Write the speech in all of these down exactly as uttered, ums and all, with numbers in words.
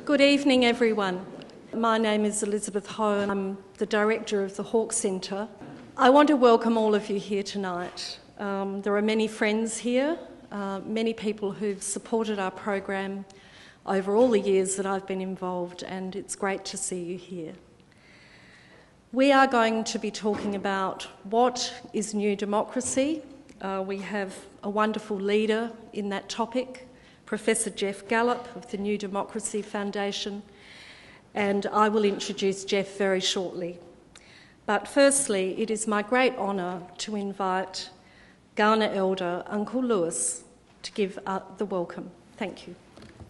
Good evening, everyone. My name is Elizabeth Ho and I'm the Director of the Hawke Centre. I want to welcome all of you here tonight. Um, there are many friends here, uh, many people who've supported our program over all the years that I've been involved, and it's great to see you here. We are going to be talking about what is New Democracy. Uh, we have a wonderful leader in that topic, Professor Geoff Gallop of the New Democracy Foundation, and I will introduce Geoff very shortly. But firstly, it is my great honour to invite Kaurna Elder Uncle Lewis to give uh, the welcome. Thank you.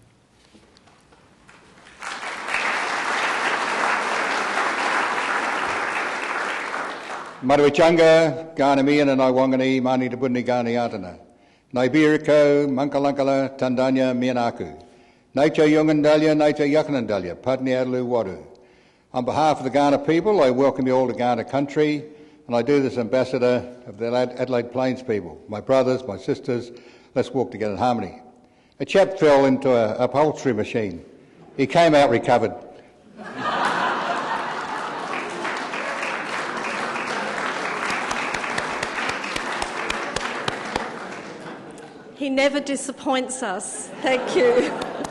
Maruichanga, Gana Mian and Iwangani, Mani to Budni Gani Atana. Naibiriko, Mankalankala, Tandanya, Mianaku. Nature Yungandalia, Nature Yakanandalia, Padni Adlu Wadu. On behalf of the Ghana people, I welcome you all to Ghana country, and I do this ambassador of the Adelaide Plains people. My brothers, my sisters, let's walk together in harmony. A chap fell into a upholstery machine. He came out recovered. He never disappoints us. Thank you.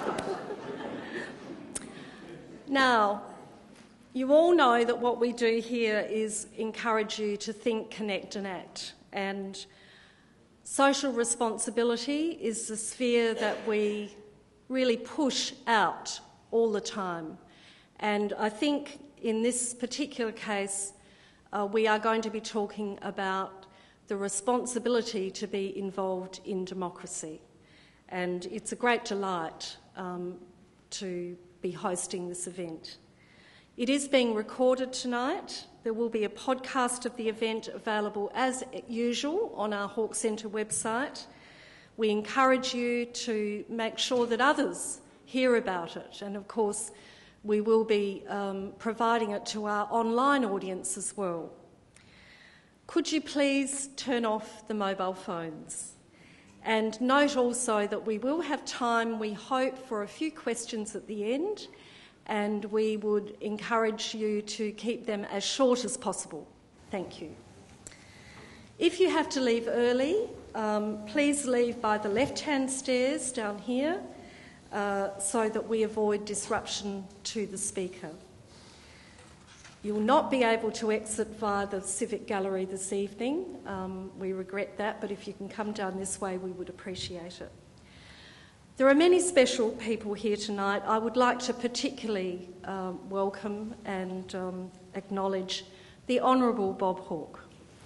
Now, you all know that what we do here is encourage you to think, connect and act. And social responsibility is the sphere that we really push out all the time. And I think in this particular case, uh, we are going to be talking about the responsibility to be involved in democracy. And it's a great delight um, to be hosting this event. It is being recorded tonight. There will be a podcast of the event available as usual on our Hawke Centre website. We encourage you to make sure that others hear about it. And of course, we will be um, providing it to our online audience as well. Could you please turn off the mobile phones? And note also that we will have time, we hope, for a few questions at the end, and we would encourage you to keep them as short as possible. Thank you. If you have to leave early, um, please leave by the left-hand stairs down here uh, so that we avoid disruption to the speaker. You will not be able to exit via the Civic Gallery this evening. Um, we regret that, but if you can come down this way, we would appreciate it. There are many special people here tonight. I would like to particularly um, welcome and um, acknowledge the Honourable Bob Hawke.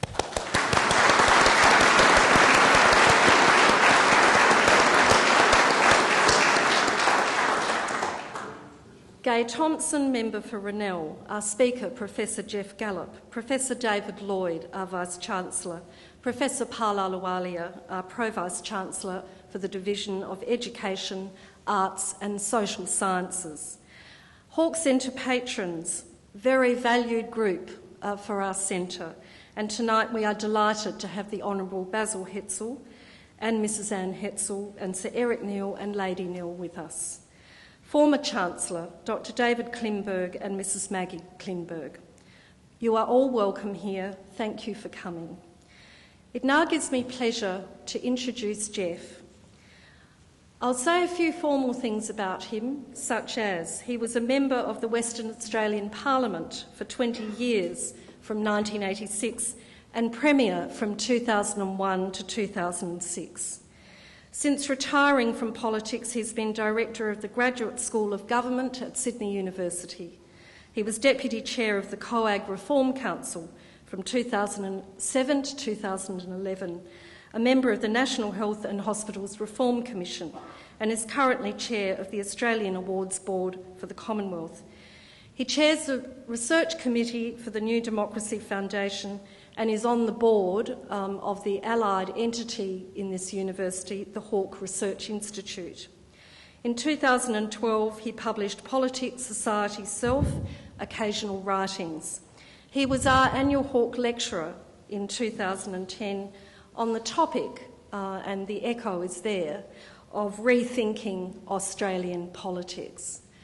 Gay Thompson, Member for Renell, our Speaker, Professor Geoff Gallop, Professor David Lloyd, our Vice-Chancellor, Professor Pal Ahluwalia, our Pro-Vice-Chancellor for the Division of Education, Arts and Social Sciences. Hawke Centre patrons, very valued group uh, for our centre, and tonight we are delighted to have the Honourable Basil Hetzel and Missus Anne Hetzel and Sir Eric Neal and Lady Neal with us. Former Chancellor, Doctor David Klimberg and Missus Maggie Klimberg. You are all welcome here. Thank you for coming. It now gives me pleasure to introduce Geoff. I'll say a few formal things about him, such as he was a member of the Western Australian Parliament for twenty years from nineteen eighty-six and Premier from two thousand one to two thousand six. Since retiring from politics, he's been Director of the Graduate School of Government at Sydney University. He was Deputy Chair of the COAG Reform Council from two thousand seven to two thousand eleven, a member of the National Health and Hospitals Reform Commission, and is currently Chair of the Australian Awards Board for the Commonwealth. He chairs the Research Committee for the New Democracy Foundation and is on the board um, of the allied entity in this university, the Hawke Research Institute. In two thousand twelve, he published Politics, Society, Self, Occasional Writings. He was our annual Hawke Lecturer in two thousand ten on the topic, uh, and the echo is there, of rethinking Australian politics.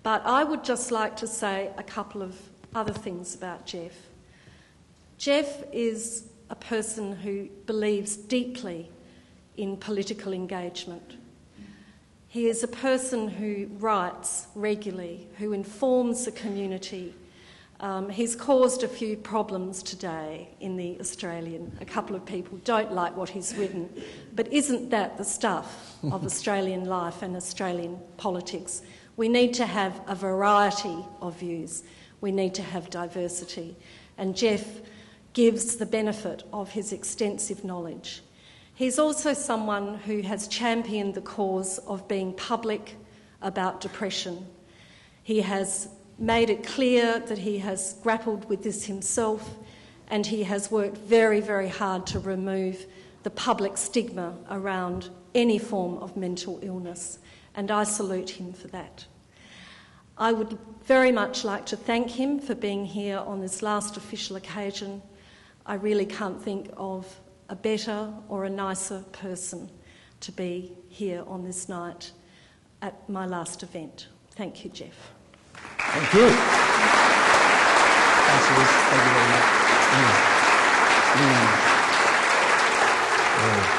But I would just like to say a couple of other things about Geoff. Geoff is a person who believes deeply in political engagement. He is a person who writes regularly, who informs the community. Um, he's caused a few problems today in the Australian. A couple of people don't like what he's written, but isn't that the stuff of Australian life and Australian politics? We need to have a variety of views. We need to have diversity. And Geoff gives the benefit of his extensive knowledge. He's also someone who has championed the cause of being public about depression. He has made it clear that he has grappled with this himself, and he has worked very, very hard to remove the public stigma around any form of mental illness, and I salute him for that. I would very much like to thank him for being here on this last official occasion. I really can't think of a better or a nicer person to be here on this night at my last event. Thank you, Geoff. Thank you. Thanks, Liz. Thank you very much. Mm. Mm. Yeah.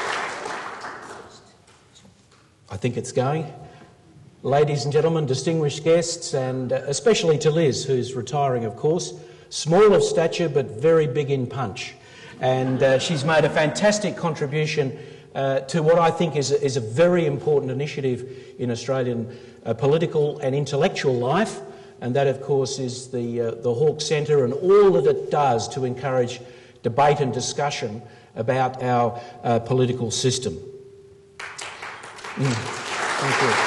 I think it's going. Ladies and gentlemen, distinguished guests, and especially to Liz, who's retiring, of course. Small of stature, but very big in punch. And uh, she's made a fantastic contribution uh, to what I think is a, is a very important initiative in Australian uh, political and intellectual life, and that, of course, is the, uh, the Hawke Centre and all that it does to encourage debate and discussion about our uh, political system. Mm. Thank you.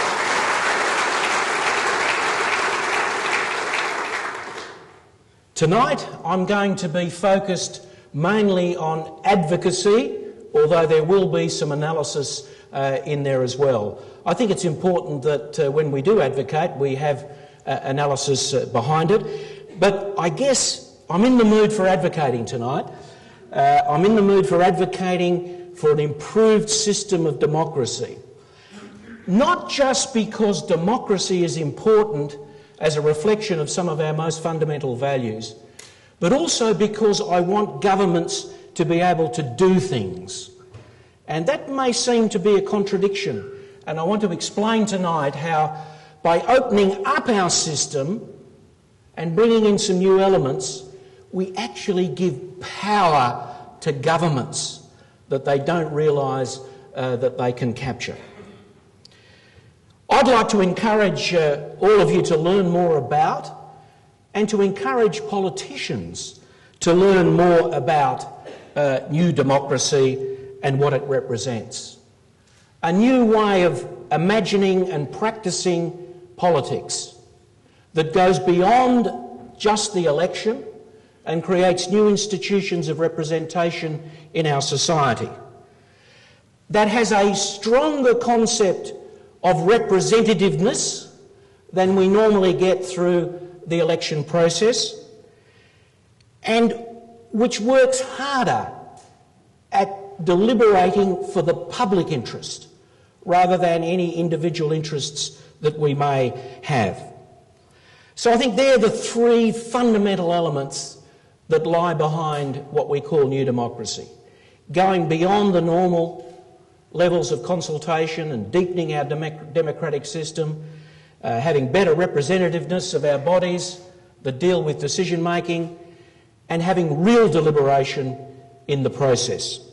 Tonight, I'm going to be focused mainly on advocacy, although there will be some analysis uh, in there as well. I think it's important that uh, when we do advocate, we have uh, analysis uh, behind it. But I guess I'm in the mood for advocating tonight. Uh, I'm in the mood for advocating for an improved system of democracy. Not just because democracy is important as a reflection of some of our most fundamental values, but also because I want governments to be able to do things. And that may seem to be a contradiction, and I want to explain tonight how, by opening up our system and bringing in some new elements, we actually give power to governments that they don't realise uh, that they can capture. I'd like to encourage uh, all of you to learn more about, and to encourage politicians to learn more about uh, new democracy and what it represents. A new way of imagining and practising politics that goes beyond just the election and creates new institutions of representation in our society. That has a stronger concept of representativeness than we normally get through the election process, and which works harder at deliberating for the public interest rather than any individual interests that we may have. So I think they're the three fundamental elements that lie behind what we call new democracy. Going beyond the normal levels of consultation and deepening our democ- democratic system, uh, having better representativeness of our bodies that deal with decision making, and having real deliberation in the process.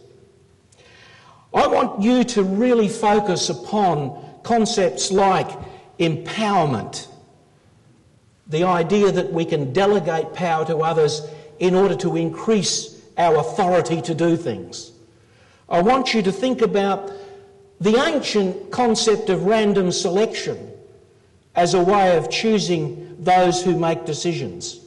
I want you to really focus upon concepts like empowerment, the idea that we can delegate power to others in order to increase our authority to do things. I want you to think about the ancient concept of random selection as a way of choosing those who make decisions.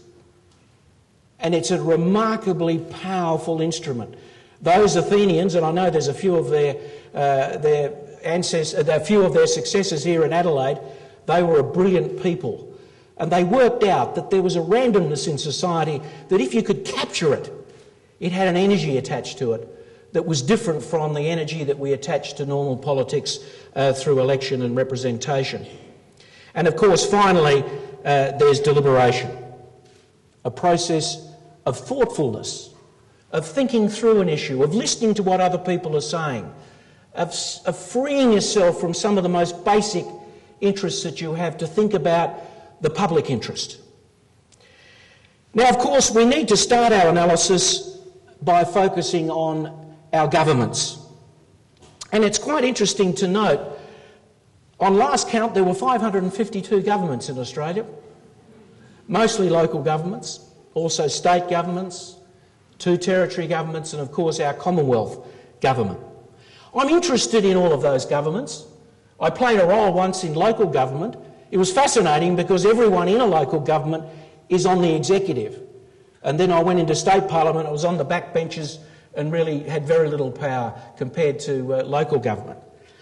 And it's a remarkably powerful instrument. Those Athenians, and I know there's a few of their, uh, their ancestors, a few of their successors here in Adelaide, they were a brilliant people. And they worked out that there was a randomness in society that if you could capture it, it had an energy attached to it that was different from the energy that we attach to normal politics uh, through election and representation. And of course, finally, uh, there's deliberation, a process of thoughtfulness, of thinking through an issue, of listening to what other people are saying, of, of freeing yourself from some of the most basic interests that you have to think about the public interest. Now, of course, we need to start our analysis by focusing on our governments. And it's quite interesting to note, on last count there were five hundred fifty-two governments in Australia, mostly local governments, also state governments, two territory governments, and of course our Commonwealth government. I'm interested in all of those governments. I played a role once in local government. It was fascinating because everyone in a local government is on the executive. And then I went into state parliament, I was on the backbenches and really had very little power compared to uh, local government.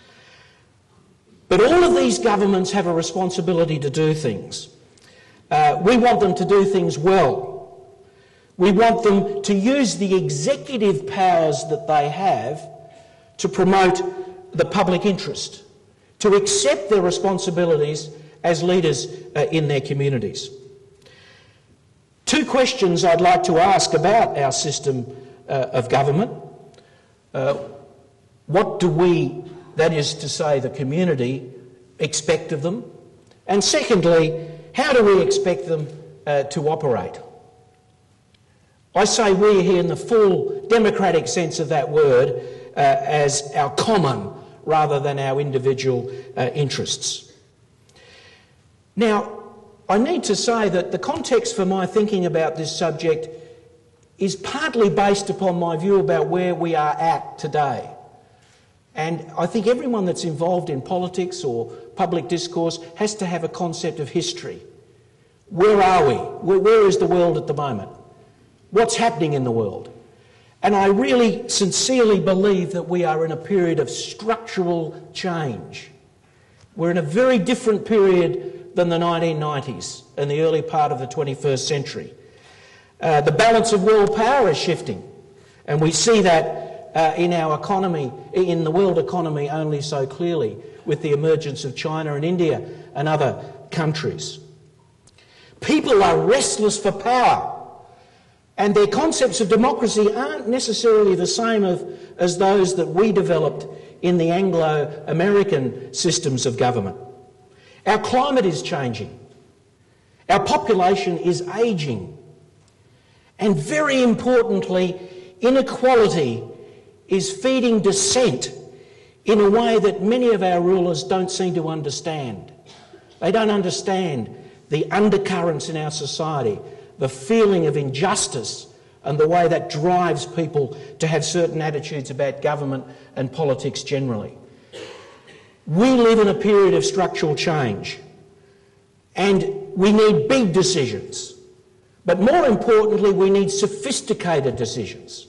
But all of these governments have a responsibility to do things. Uh, we want them to do things well. We want them to use the executive powers that they have to promote the public interest, to accept their responsibilities as leaders uh, in their communities. Two questions I'd like to ask about our system uh, of government. Uh, what do we, that is to say the community, expect of them? And secondly, how do we expect them uh, to operate? I say we here in the full democratic sense of that word uh, as our common rather than our individual uh, interests. Now, I need to say that the context for my thinking about this subject is partly based upon my view about where we are at today. And I think everyone that's involved in politics or public discourse has to have a concept of history. Where are we? Where, where is the world at the moment? What's happening in the world? And I really sincerely believe that we are in a period of structural change. We're in a very different period than the nineteen nineties and the early part of the twenty-first century. Uh, the balance of world power is shifting, and we see that uh, in our economy, in the world economy only so clearly with the emergence of China and India and other countries. People are restless for power, and their concepts of democracy aren't necessarily the same of, as those that we developed in the Anglo-American systems of government. Our climate is changing. Our population is ageing. And very importantly, inequality is feeding dissent in a way that many of our rulers don't seem to understand. They don't understand the undercurrents in our society, the feeling of injustice and the way that drives people to have certain attitudes about government and politics generally. We live in a period of structural change, and we need big decisions. But more importantly, we need sophisticated decisions.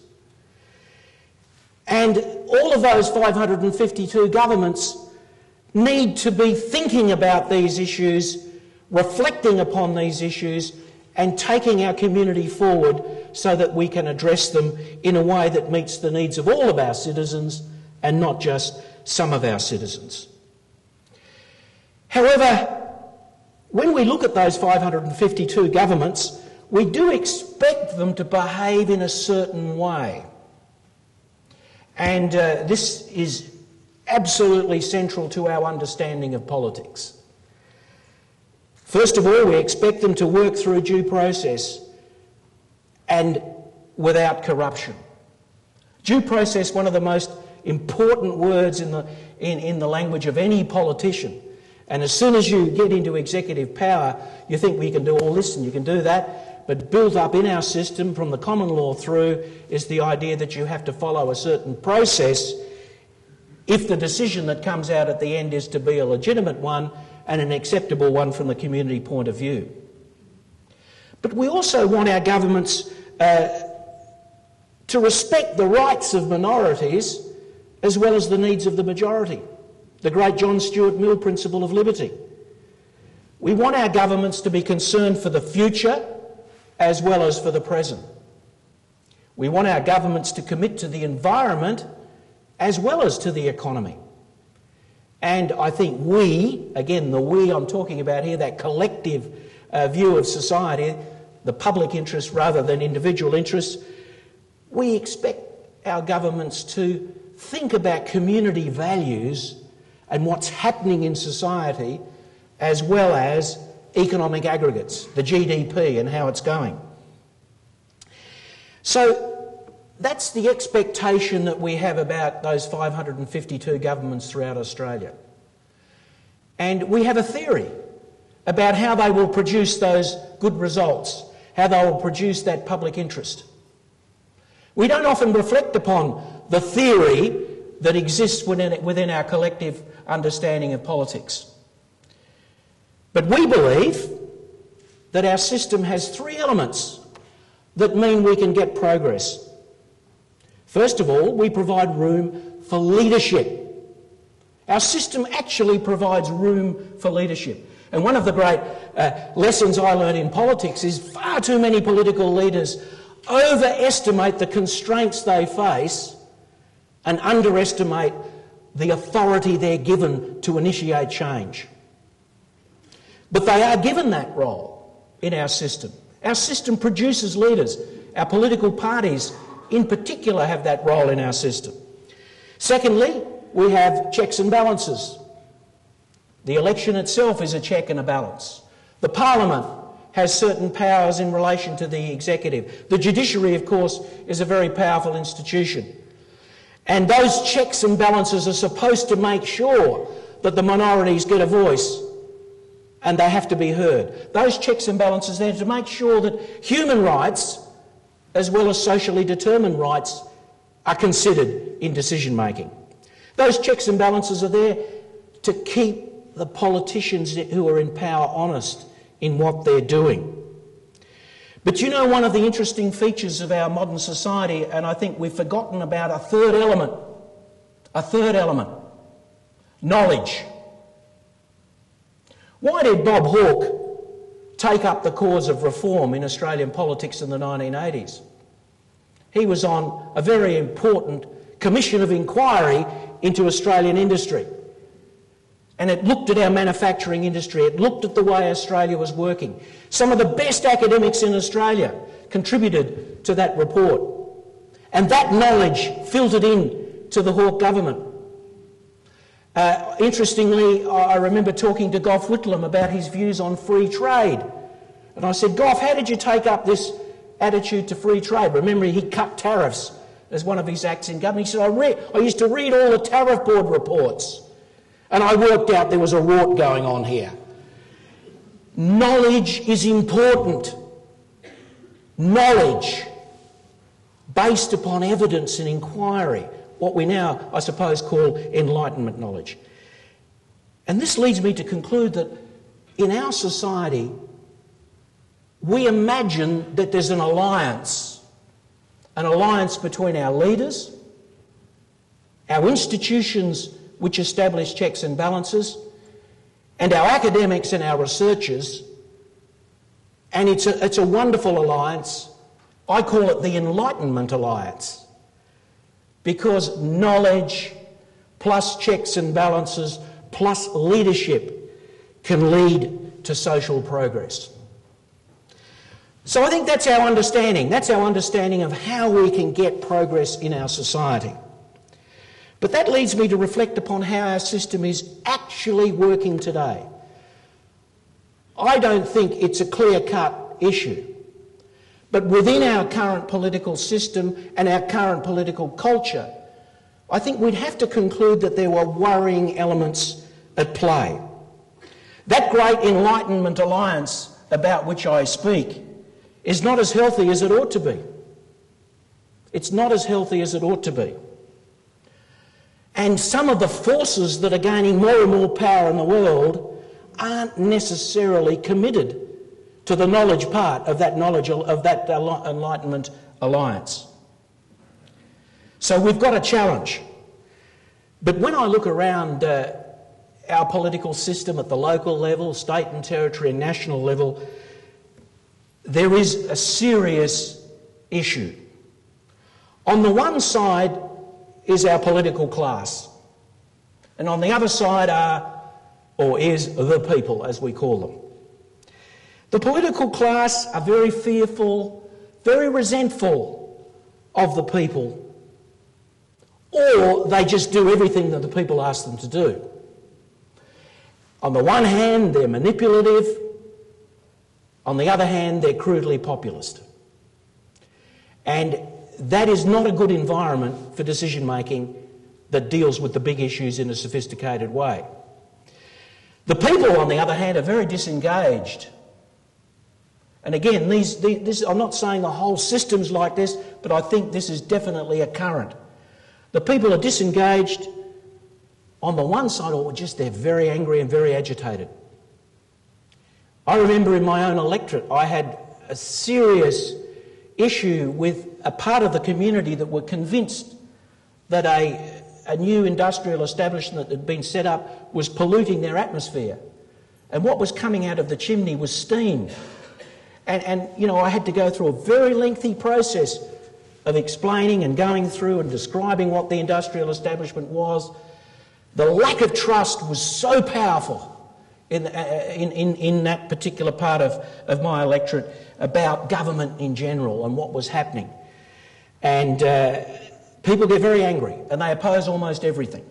And all of those five hundred fifty-two governments need to be thinking about these issues, reflecting upon these issues, and taking our community forward so that we can address them in a way that meets the needs of all of our citizens and not just some of our citizens. However, when we look at those five hundred fifty-two governments, we do expect them to behave in a certain way. And uh, this is absolutely central to our understanding of politics. First of all, we expect them to work through due process and without corruption. Due process, one of the most important words in the, in, in the language of any politician. And as soon as you get into executive power, you think, well, you can do all this and you can do that. But built up in our system from the common law through is the idea that you have to follow a certain process if the decision that comes out at the end is to be a legitimate one and an acceptable one from the community point of view. But we also want our governments uh, to respect the rights of minorities as well as the needs of the majority. The great John Stuart Mill principle of liberty. We want our governments to be concerned for the future as well as for the present. We want our governments to commit to the environment as well as to the economy. And I think we, again, the we I'm talking about here, that collective uh, view of society, the public interest rather than individual interests, we expect our governments to think about community values and what's happening in society, as well as economic aggregates, the G D P and how it's going. So that's the expectation that we have about those five hundred fifty-two governments throughout Australia. And we have a theory about how they will produce those good results, how they will produce that public interest. We don't often reflect upon the theory that exists within, within our collective understanding of politics. But we believe that our system has three elements that mean we can get progress. First of all, we provide room for leadership. Our system actually provides room for leadership. And one of the great uh, lessons I learned in politics is far too many political leaders overestimate the constraints they face and underestimate the authority they're given to initiate change. But they are given that role in our system. Our system produces leaders. Our political parties in particular have that role in our system. Secondly, we have checks and balances. The election itself is a check and a balance. The Parliament has certain powers in relation to the executive. The judiciary, of course, is a very powerful institution. And those checks and balances are supposed to make sure that the minorities get a voice and they have to be heard. Those checks and balances are there to make sure that human rights, as well as socially determined rights, are considered in decision making. Those checks and balances are there to keep the politicians who are in power honest in what they're doing. But you know, one of the interesting features of our modern society, and I think we've forgotten about a third element, a third element, knowledge. Why did Bob Hawke take up the cause of reform in Australian politics in the nineteen eighties? He was on a very important commission of inquiry into Australian industry. And it looked at our manufacturing industry, it looked at the way Australia was working. Some of the best academics in Australia contributed to that report. And that knowledge filtered in to the Hawke government. Uh, interestingly, I remember talking to Geoff about his views on free trade. And I said, Geoff, how did you take up this attitude to free trade? Remember, he cut tariffs as one of his acts in government. He said, I, read, I used to read all the tariff board reports and I worked out there was a rort going on here. Knowledge is important. Knowledge based upon evidence and inquiry, what we now, I suppose, call enlightenment knowledge. And this leads me to conclude that in our society, we imagine that there's an alliance, an alliance between our leaders, our institutions which establish checks and balances, and our academics and our researchers, and it's a, it's a wonderful alliance. I call it the Enlightenment Alliance, because knowledge plus checks and balances plus leadership can lead to social progress. So I think that's our understanding. That's our understanding of how we can get progress in our society. But that leads me to reflect upon how our system is actually working today. I don't think it's a clear-cut issue. But within our current political system and our current political culture, I think we'd have to conclude that there were worrying elements at play. That great Enlightenment Alliance about which I speak is not as healthy as it ought to be. It's not as healthy as it ought to be. And some of the forces that are gaining more and more power in the world aren't necessarily committed to the knowledge part of that knowledge of that Enlightenment Alliance. So we've got a challenge. But when I look around uh, our political system at the local level, state and territory and national level, there is a serious issue. On the one side is our political class. And on the other side are, or is, the people, as we call them. The political class are very fearful, very resentful of the people, or they just do everything that the people ask them to do. On the one hand, they're manipulative. On the other hand, they're crudely populist. And that is not a good environment for decision-making that deals with the big issues in a sophisticated way. The people, on the other hand, are very disengaged. And again, these, these, this, I'm not saying the whole system's like this, but I think this is definitely a current. The people are disengaged on the one side, or just they're very angry and very agitated. I remember in my own electorate, I had a serious issue with a part of the community that were convinced that a, a new industrial establishment that had been set up was polluting their atmosphere. And what was coming out of the chimney was steam. And, and, you know, I had to go through a very lengthy process of explaining and going through and describing what the industrial establishment was. The lack of trust was so powerful in, uh, in, in, in that particular part of, of my electorate about government in general and what was happening. And uh, people get very angry and they oppose almost everything.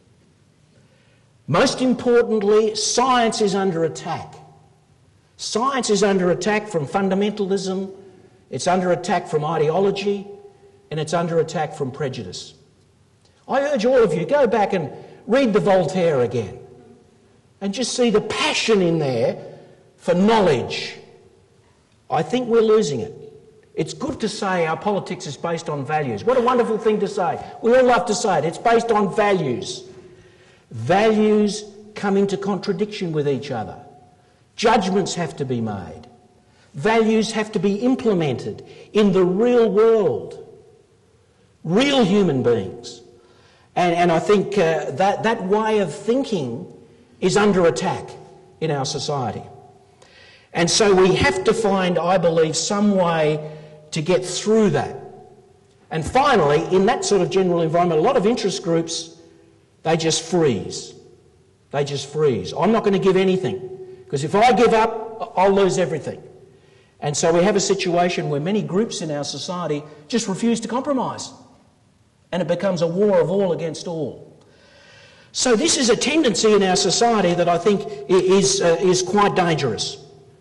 Most importantly, science is under attack. Science is under attack from fundamentalism, it's under attack from ideology, and it's under attack from prejudice. I urge all of you, go back and read the Voltaire again and just see the passion in there for knowledge. I think we're losing it. It's good to say our politics is based on values. What a wonderful thing to say. We all love to say it. It's based on values. Values come into contradiction with each other. Judgments have to be made. Values have to be implemented in the real world. Real human beings. And, and I think uh, that, that way of thinking is under attack in our society. And so we have to find, I believe, some way to get through that. And finally, in that sort of general environment, a lot of interest groups, they just freeze. They just freeze. I'm not going to give anything, because if I give up, I'll lose everything. And so we have a situation where many groups in our society just refuse to compromise. And it becomes a war of all against all. So this is a tendency in our society that I think is, uh, is quite dangerous.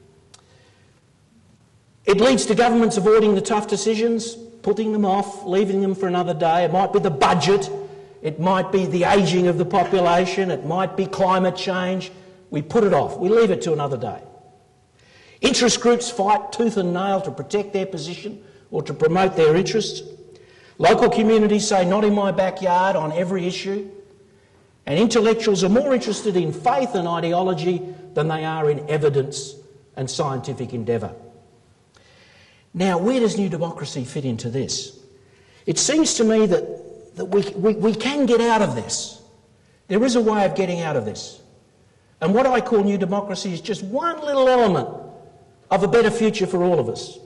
It leads to governments avoiding the tough decisions, putting them off, leaving them for another day. It might be the budget, it might be the ageing of the population, it might be climate change. We put it off, we leave it to another day. Interest groups fight tooth and nail to protect their position or to promote their interests. Local communities say, not in my backyard on every issue. And intellectuals are more interested in faith and ideology than they are in evidence and scientific endeavour. Now, where does New Democracy fit into this? It seems to me that, that we, we, we can get out of this. There is a way of getting out of this. And what I call New Democracy is just one little element of a better future for all of us.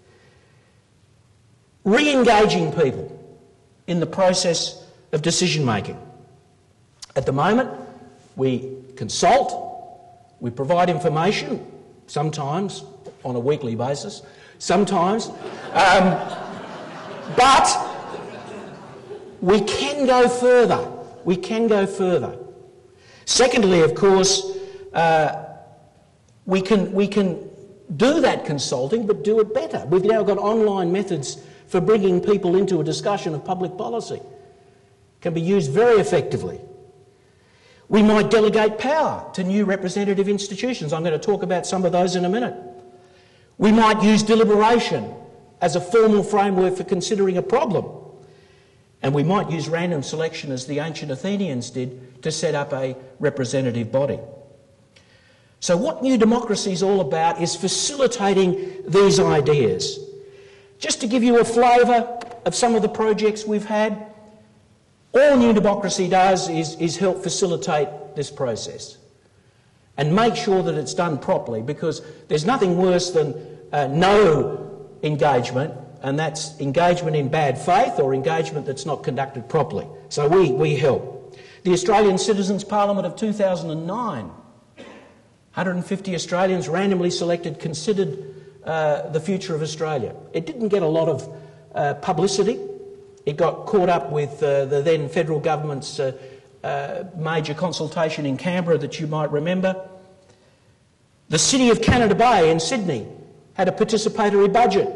Re-engaging people in the process of decision-making. At the moment, we consult, we provide information, sometimes on a weekly basis, sometimes, um, but we can go further. We can go further. Secondly, of course, uh, we can, we can do that consulting, but do it better. We've now got online methods for bringing people into a discussion of public policy. Can be used very effectively. We might delegate power to new representative institutions. I'm going to talk about some of those in a minute. We might use deliberation as a formal framework for considering a problem. And we might use random selection, as the ancient Athenians did, to set up a representative body. So what New Democracy is all about is facilitating these ideas. Just to give you a flavour of some of the projects we've had, all New Democracy does is, is help facilitate this process and make sure that it's done properly, because there's nothing worse than uh, no engagement, and that's engagement in bad faith or engagement that's not conducted properly. So we, we help. The Australian Citizens' Parliament of two thousand nine, one hundred fifty Australians randomly selected considered uh, the future of Australia. It didn't get a lot of uh, publicity. It got caught up with uh, the then federal government's uh, uh, major consultation in Canberra that you might remember. The City of Canada Bay in Sydney had a participatory budget.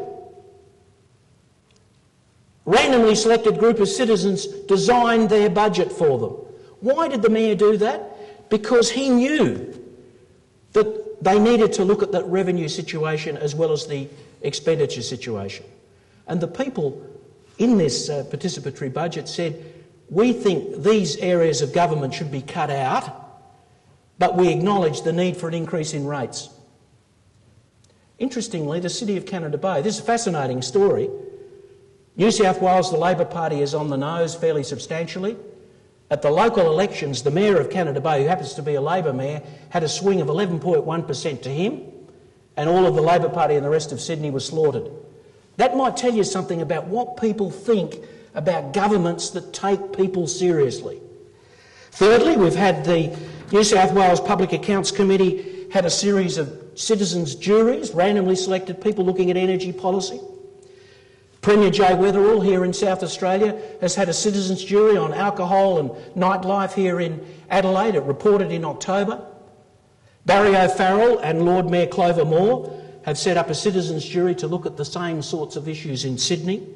Randomly selected group of citizens designed their budget for them. Why did the Mayor do that? Because he knew that they needed to look at the revenue situation as well as the expenditure situation. And the people in this uh, participatory budget said, we think these areas of government should be cut out, but we acknowledge the need for an increase in rates. Interestingly, the City of Canada Bay, this is a fascinating story. New South Wales, the Labor Party is on the nose fairly substantially. At the local elections, the Mayor of Canada Bay, who happens to be a Labor Mayor, had a swing of eleven point one percent to him, and all of the Labor Party and the rest of Sydney were slaughtered. That might tell you something about what people think about governments that take people seriously. Thirdly, we've had the New South Wales Public Accounts Committee had a series of citizens' juries, randomly selected people looking at energy policy. Premier Jay Weatherill here in South Australia has had a citizens' jury on alcohol and nightlife here in Adelaide. It reported in October. Barry O'Farrell and Lord Mayor Clover Moore have set up a citizens' jury to look at the same sorts of issues in Sydney.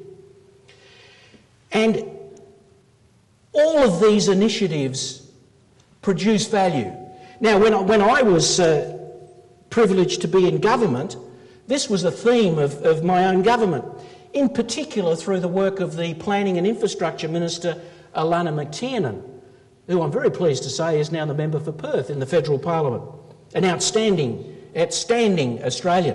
And all of these initiatives produce value. Now, when I, when I was uh, privileged to be in government, this was a theme of, of my own government, in particular through the work of the Planning and Infrastructure Minister, Alana McTiernan, who I'm very pleased to say is now the member for Perth in the Federal Parliament, an outstanding, outstanding Australian.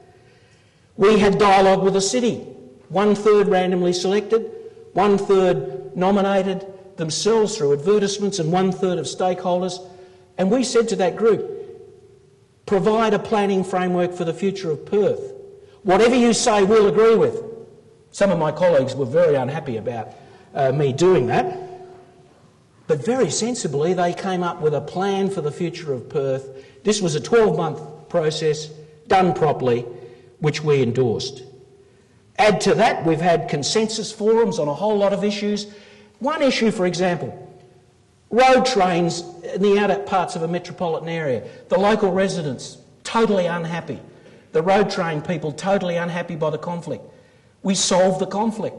We had dialogue with the city, one-third randomly selected, one-third nominated themselves through advertisements and one-third of stakeholders, and we said to that group, provide a planning framework for the future of Perth. Whatever you say, we'll agree with. Some of my colleagues were very unhappy about uh, me doing that, but very sensibly they came up with a plan for the future of Perth. This was a twelve-month process, done properly, which we endorsed. Add to that, we've had consensus forums on a whole lot of issues. One issue, for example, road trains in the outer parts of a metropolitan area. The local residents totally unhappy. The road train people totally unhappy by the conflict. We solved the conflict.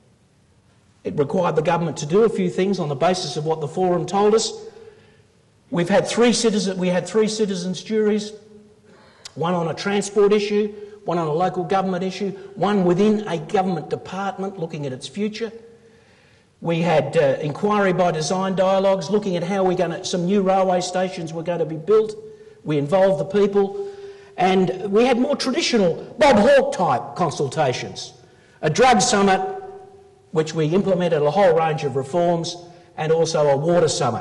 It required the government to do a few things on the basis of what the forum told us. We've had three citizen, we had three citizens' juries, one on a transport issue, one on a local government issue, one within a government department looking at its future. We had uh, inquiry by design dialogues looking at how we're going to, some new railway stations were going to be built. We involved the people. And we had more traditional Bob Hawke type consultations. A drug summit, which we implemented a whole range of reforms, and also a water summit.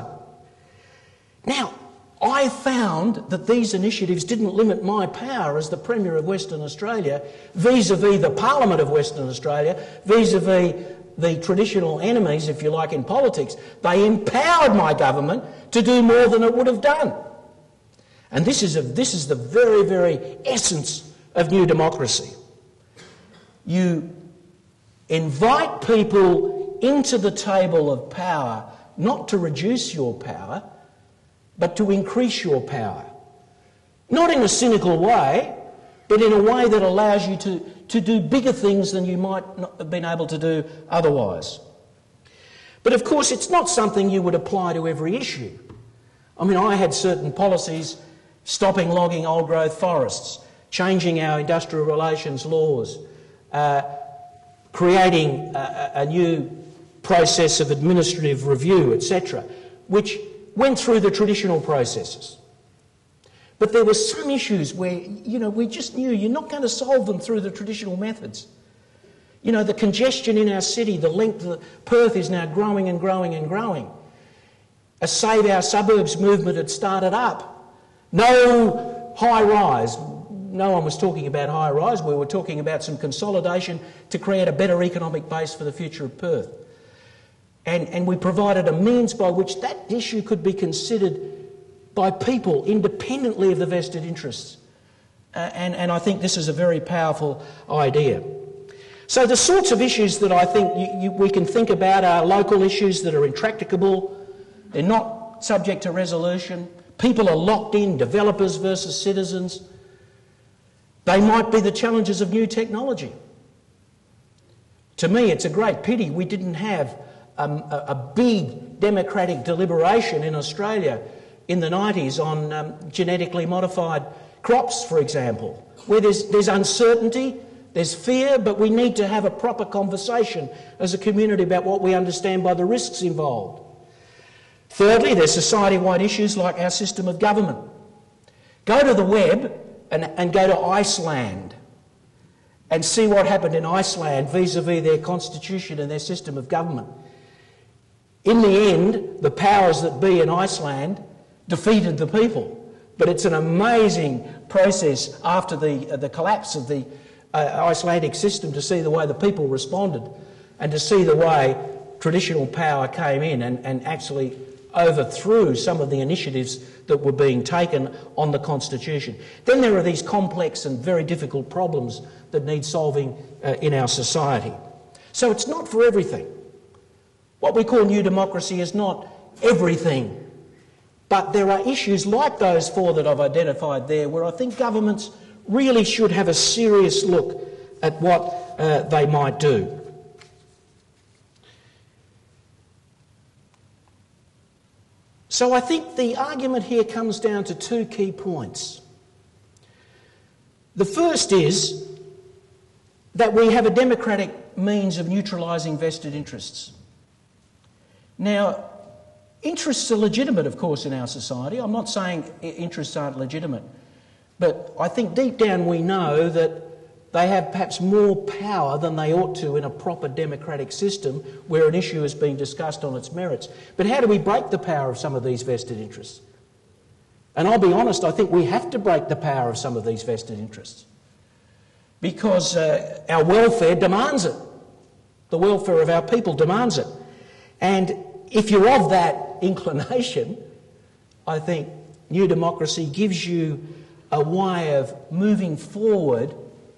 Now, I found that these initiatives didn't limit my power as the Premier of Western Australia vis-a-vis the Parliament of Western Australia, vis-a-vis the traditional enemies, if you like, in politics. They empowered my government to do more than it would have done. And this is, a, this is the very, very essence of new democracy. You invite people into the table of power not to reduce your power, but to increase your power. Not in a cynical way, but in a way that allows you to, to do bigger things than you might not have been able to do otherwise. But of course, it's not something you would apply to every issue. I mean, I had certain policies stopping logging old-growth forests, changing our industrial relations laws, uh, creating a, a new process of administrative review, et cetera, which went through the traditional processes. But there were some issues where, you know, we just knew you're not going to solve them through the traditional methods. You know, the congestion in our city, the length of Perth is now growing and growing and growing. A Save Our Suburbs movement had started up. No high-rise. No one was talking about high-rise. We were talking about some consolidation to create a better economic base for the future of Perth. And, and we provided a means by which that issue could be considered by people independently of the vested interests. Uh, and, and I think this is a very powerful idea. So the sorts of issues that I think you, you, we can think about are local issues that are intractable. They're not subject to resolution. People are locked in, developers versus citizens. They might be the challenges of new technology. To me, it's a great pity we didn't have um, a, a big democratic deliberation in Australia in the nineties on um, genetically modified crops, for example, where there's, there's uncertainty, there's fear, but we need to have a proper conversation as a community about what we understand by the risks involved. Thirdly, there's society-wide issues like our system of government. Go to the web and, and go to Iceland and see what happened in Iceland vis-a-vis their constitution and their system of government. In the end, the powers that be in Iceland defeated the people. But it's an amazing process after the, uh, the collapse of the uh, Icelandic system to see the way the people responded and to see the way traditional power came in and, and actually overthrew some of the initiatives that were being taken on the constitution. Then there are these complex and very difficult problems that need solving uh, in our society. So it's not for everything. What we call new democracy is not everything. But there are issues like those four that I've identified there where I think governments really should have a serious look at what uh, they might do. So I think the argument here comes down to two key points. The first is that we have a democratic means of neutralising vested interests. Now, interests are legitimate, of course, in our society. I'm not saying interests aren't legitimate, but I think deep down we know that they have perhaps more power than they ought to in a proper democratic system where an issue is being discussed on its merits. But how do we break the power of some of these vested interests? And I'll be honest, I think we have to break the power of some of these vested interests because uh, our welfare demands it. The welfare of our people demands it. And if you're of that inclination, I think new democracy gives you a way of moving forward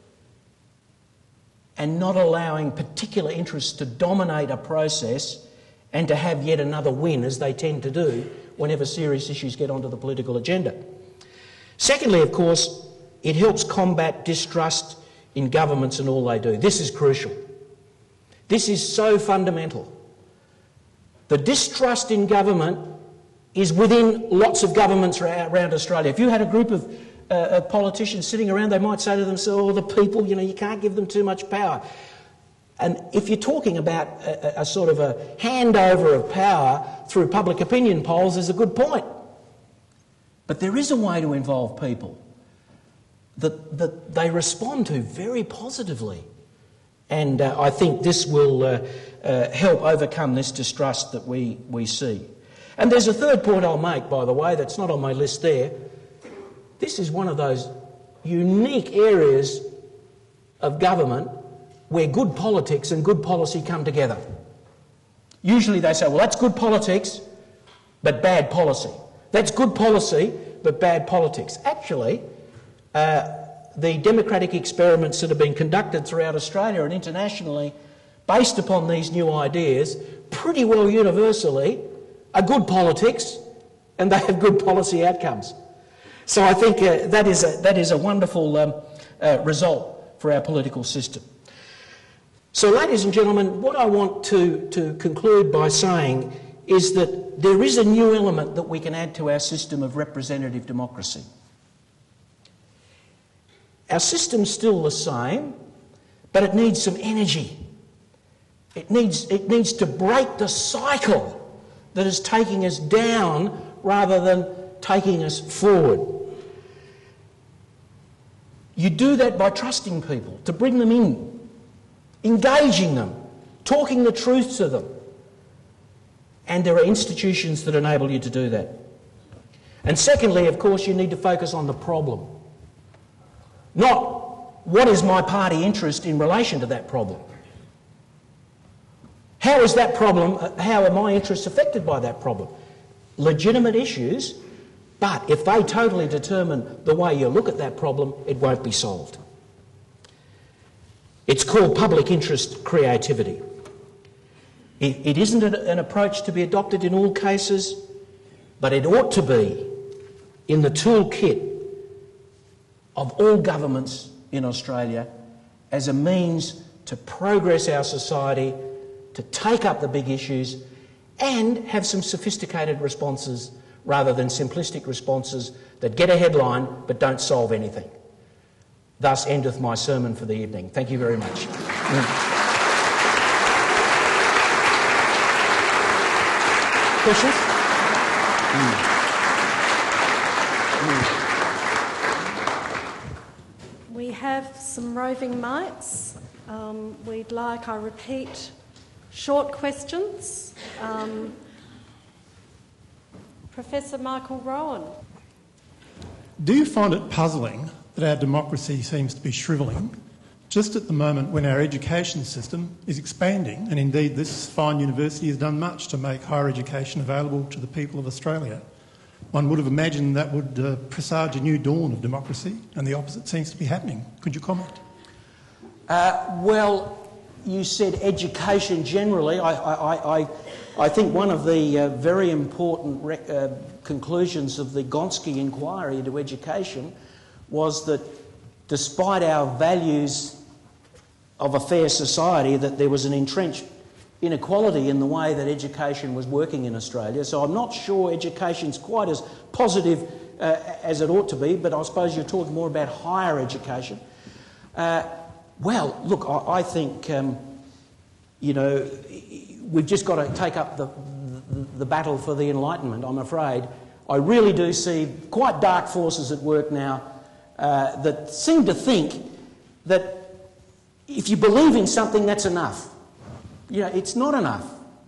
and not allowing particular interests to dominate a process and to have yet another win, as they tend to do whenever serious issues get onto the political agenda. Secondly, of course, it helps combat distrust in governments and all they do. This is crucial. This is so fundamental. The distrust in government is within lots of governments around Australia. If you had a group of uh, politicians sitting around, they might say to themselves, oh, the people, you know, you can't give them too much power. And if you're talking about a, a sort of a handover of power through public opinion polls, there's a good point. But there is a way to involve people that, that they respond to very positively. And uh, I think this will uh, uh, help overcome this distrust that we, we see. And there's a third point I'll make, by the way, that's not on my list there. This is one of those unique areas of government where good politics and good policy come together. Usually they say, well, that's good politics, but bad policy. That's good policy, but bad politics. Actually, uh, the democratic experiments that have been conducted throughout Australia and internationally based upon these new ideas pretty well universally are good politics and they have good policy outcomes. So I think uh, that is a, that is a wonderful um, uh, result for our political system. So ladies and gentlemen, what I want to, to conclude by saying is that there is a new element that we can add to our system of representative democracy. Our system's still the same, but it needs some energy. It needs, it needs to break the cycle that is taking us down rather than taking us forward. You do that by trusting people, to bring them in, engaging them, talking the truth to them. And there are institutions that enable you to do that. And secondly, of course, you need to focus on the problem. Not what is my party interest in relation to that problem. How is that problem, how are my interests affected by that problem? Legitimate issues, but if they totally determine the way you look at that problem, it won't be solved. It's called public interest creativity. It, it isn't an approach to be adopted in all cases, but it ought to be in the toolkit of all governments in Australia as a means to progress our society, to take up the big issues and have some sophisticated responses rather than simplistic responses that get a headline but don't solve anything. Thus endeth my sermon for the evening. Thank you very much. Questions? Mm. Mm. We have some roving mics. Um, we'd like, I repeat, short questions. Um, Professor Michael Rowan. Do you find it puzzling that our democracy seems to be shrivelling just at the moment when our education system is expanding, and indeed this fine university has done much to make higher education available to the people of Australia? One would have imagined that would uh, presage a new dawn of democracy, and the opposite seems to be happening. Could you comment? Uh, well, you said education generally. I, I, I, I think one of the uh, very important rec- uh, conclusions of the Gonski inquiry into education was that despite our values of a fair society, that there was an entrenched inequality in the way that education was working in Australia. So I'm not sure education's quite as positive uh, as it ought to be, but I suppose you're talking more about higher education. Uh, well, look, I, I think, um, you know, we've just got to take up the, the, the battle for the Enlightenment, I'm afraid. I really do see quite dark forces at work now uh, that seem to think that if you believe in something, that's enough. You know, it's not enough.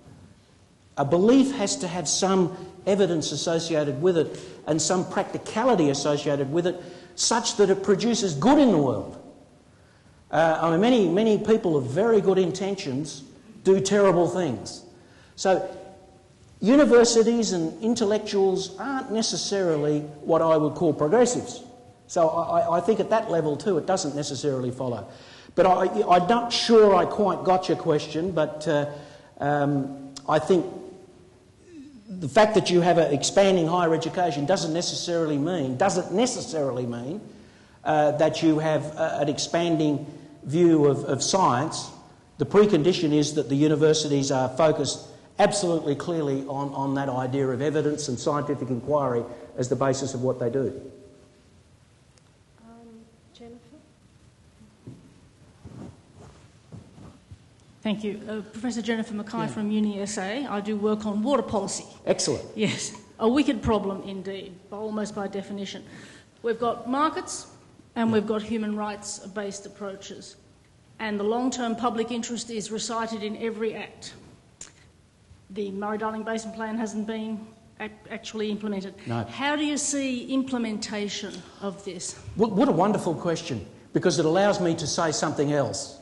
A belief has to have some evidence associated with it and some practicality associated with it such that it produces good in the world. Uh, I mean, many, many people of very good intentions do terrible things. So universities and intellectuals aren't necessarily what I would call progressives. So I, I think at that level too it doesn't necessarily follow. But I, I'm not sure I quite got your question, but uh, um, I think the fact that you have an expanding higher education doesn't necessarily mean, doesn't necessarily mean uh, that you have uh, an expanding view of, of science. The precondition is that the universities are focused absolutely clearly on, on that idea of evidence and scientific inquiry as the basis of what they do. Thank you. Uh, Professor Jennifer Mackay yeah. from Uni S A. I do work on water policy. Excellent. Yes. A wicked problem indeed, almost by definition. We've got markets and we've got human rights-based approaches. And the long-term public interest is recited in every act. The Murray-Darling Basin Plan hasn't been ac- actually implemented. No. How do you see implementation of this? What, what a wonderful question, because it allows me to say something else.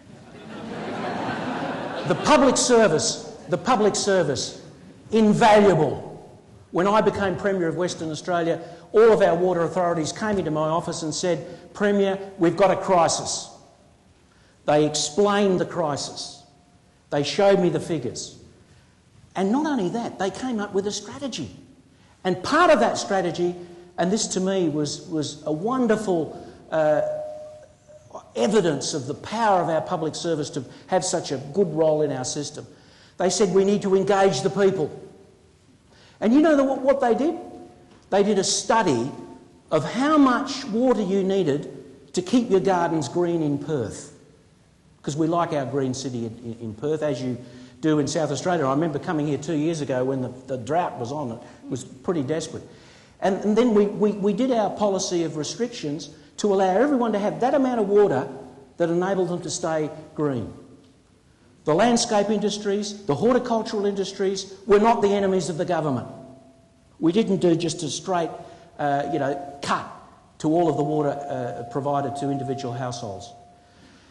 The public service, the public service, invaluable. When I became Premier of Western Australia, all of our water authorities came into my office and said, Premier, we've got a crisis. They explained the crisis. They showed me the figures. And not only that, they came up with a strategy. And part of that strategy, and this to me was, was a wonderful uh, evidence of the power of our public service to have such a good role in our system. They said we need to engage the people. And you know the, what they did? They did a study of how much water you needed to keep your gardens green in Perth. Because we like our green city in, in Perth, as you do in South Australia. I remember coming here two years ago when the, the drought was on. It was pretty desperate. And, and then we, we, we did our policy of restrictions to allow everyone to have that amount of water that enabled them to stay green. The landscape industries, the horticultural industries were not the enemies of the government. We didn't do just a straight, uh, you know, cut to all of the water uh, provided to individual households.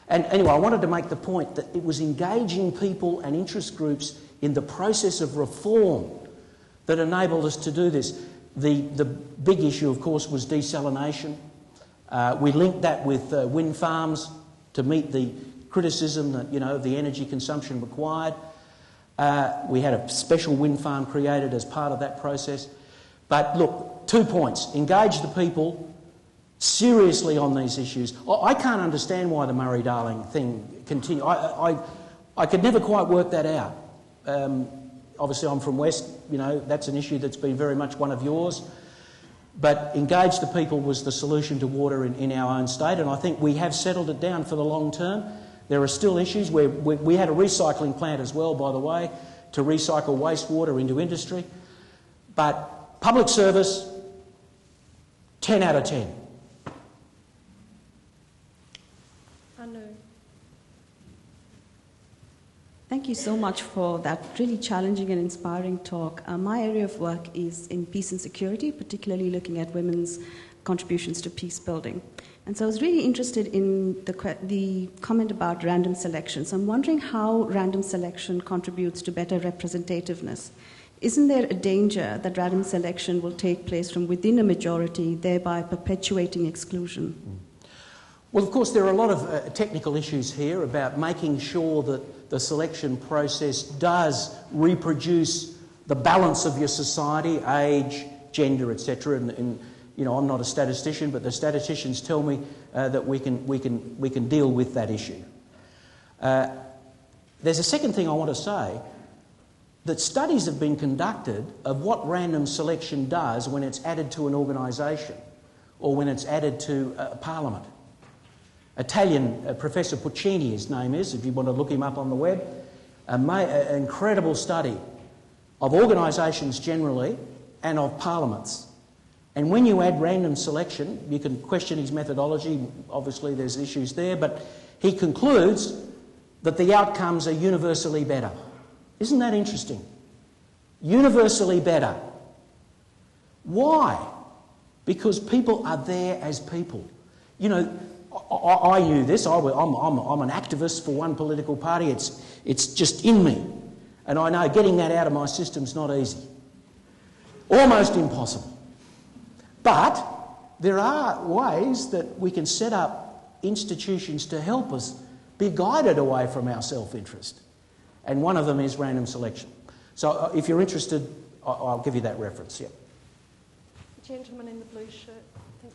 And anyway, I wanted to make the point that it was engaging people and interest groups in the process of reform that enabled us to do this. The, the big issue, of course, was desalination. Uh, we linked that with uh, wind farms to meet the criticism that, you know, the energy consumption required. Uh, we had a special wind farm created as part of that process. But look, two points. Engage the people seriously on these issues. I can't understand why the Murray-Darling thing continued. I, I, I could never quite work that out. Um, obviously, I'm from West, you know, that's an issue that's been very much one of yours. But engage the people was the solution to water in, in our own state, and I think we have settled it down for the long term. There are still issues where we, we had a recycling plant as well, by the way, to recycle wastewater into industry. But public service, ten out of ten. Thank you so much for that really challenging and inspiring talk. Uh, my area of work is in peace and security, particularly looking at women's contributions to peace building. And so I was really interested in the, the comment about random selection. So I'm wondering how random selection contributes to better representativeness. Isn't there a danger that random selection will take place from within a majority, thereby perpetuating exclusion? Well, of course, there are a lot of uh, technical issues here about making sure that the selection process does reproduce the balance of your society, age, gender, et cetera. And, and you know, I'm not a statistician, but the statisticians tell me uh, that we can we can we can deal with that issue. Uh, there's a second thing I want to say. That studies have been conducted of what random selection does when it's added to an organisation or when it's added to a parliament. Italian uh, Professor Puccini, his name is, if you want to look him up on the web, an incredible study of organisations generally and of parliaments. And when you add random selection, you can question his methodology, obviously there's issues there, but he concludes that the outcomes are universally better. Isn't that interesting? Universally better. Why? Because people are there as people. You know, I, I knew this. I, I'm, I'm, I'm an activist for one political party. It's, it's just in me. And I know getting that out of my system's not easy. Almost impossible. But there are ways that we can set up institutions to help us be guided away from our self-interest. And one of them is random selection. So uh, if you're interested, I'll, I'll give you that reference, yeah. Gentleman in the blue shirt, thank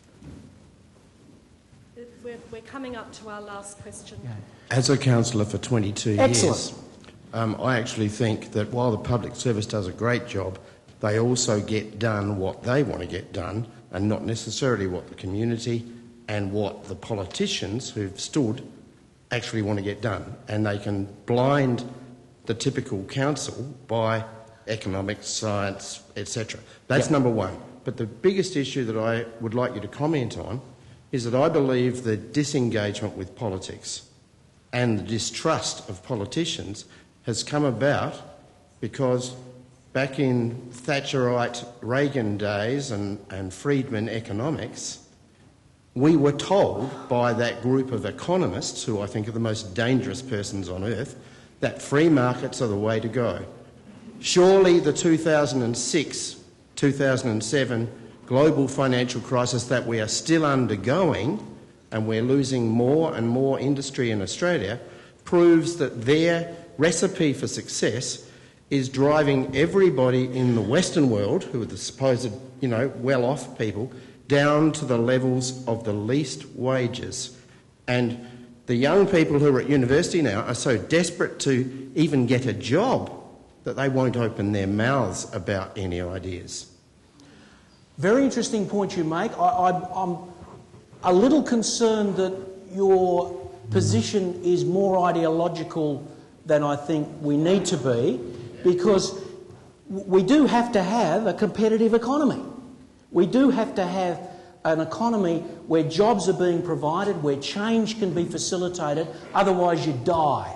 you. We're, we're coming up to our last question. As a councillor for twenty-two Excellent. years, um, I actually think that while the public service does a great job, they also get done what they want to get done and not necessarily what the community and what the politicians who've stood actually want to get done. And they can blind the typical council by economics, science, et cetera. That's yep. number one. But the biggest issue that I would like you to comment on is that I believe the disengagement with politics and the distrust of politicians has come about because back in Thatcherite Reagan days and, and Friedman economics, we were told by that group of economists, who I think are the most dangerous persons on earth, that free markets are the way to go. Surely the two thousand six, two thousand seven global financial crisis that we are still undergoing, and we're losing more and more industry in Australia, proves that their recipe for success is driving everybody in the Western world, who are the supposed, you know, well-off people, down to the levels of the least wages. And the young people who are at university now are so desperate to even get a job that they won't open their mouths about any ideas. Very interesting point you make. I, I, I'm a little concerned that your position is more ideological than I think we need to be, because we do have to have a competitive economy. We do have to have an economy where jobs are being provided, where change can be facilitated, otherwise you die.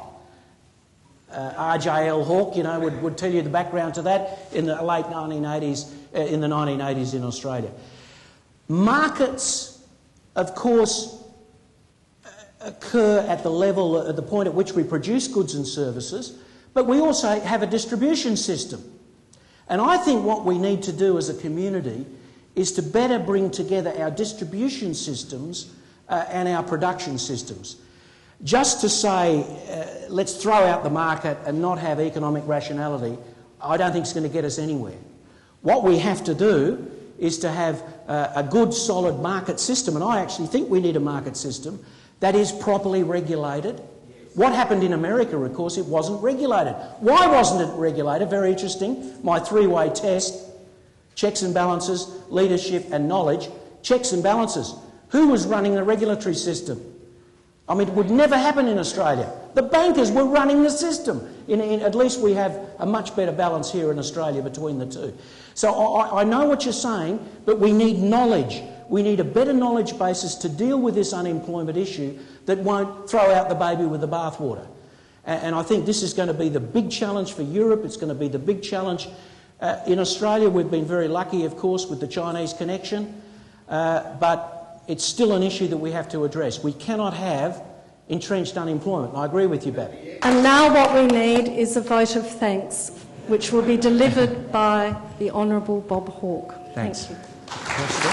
Uh, R J L Hawke, you know, would, would tell you the background to that in the late nineteen eighties, uh, in the nineteen eighties in Australia. Markets, of course, occur at the level, at the point at which we produce goods and services, but we also have a distribution system. And I think what we need to do as a community is to better bring together our distribution systems uh, and our production systems. Just to say, uh, let's throw out the market and not have economic rationality, I don't think it's going to get us anywhere. What we have to do is to have uh, a good, solid market system, and I actually think we need a market system that is properly regulated. What happened in America, of course, it wasn't regulated. Why wasn't it regulated? Very interesting. My three-way test, checks and balances, leadership and knowledge. Checks and balances. Who was running the regulatory system? I mean, it would never happen in Australia. The bankers were running the system. In, in, at least we have a much better balance here in Australia between the two. So I, I know what you're saying, but we need knowledge. We need a better knowledge basis to deal with this unemployment issue that won't throw out the baby with the bathwater. And, and I think this is going to be the big challenge for Europe. It's going to be the big challenge. Uh, in Australia, we've been very lucky, of course, with the Chinese connection, uh, but it's still an issue that we have to address. We cannot have entrenched unemployment. I agree with you, Bab. And now what we need is a vote of thanks, which will be delivered by the Honourable Bob Hawke. Thanks. Thank you. Thanks,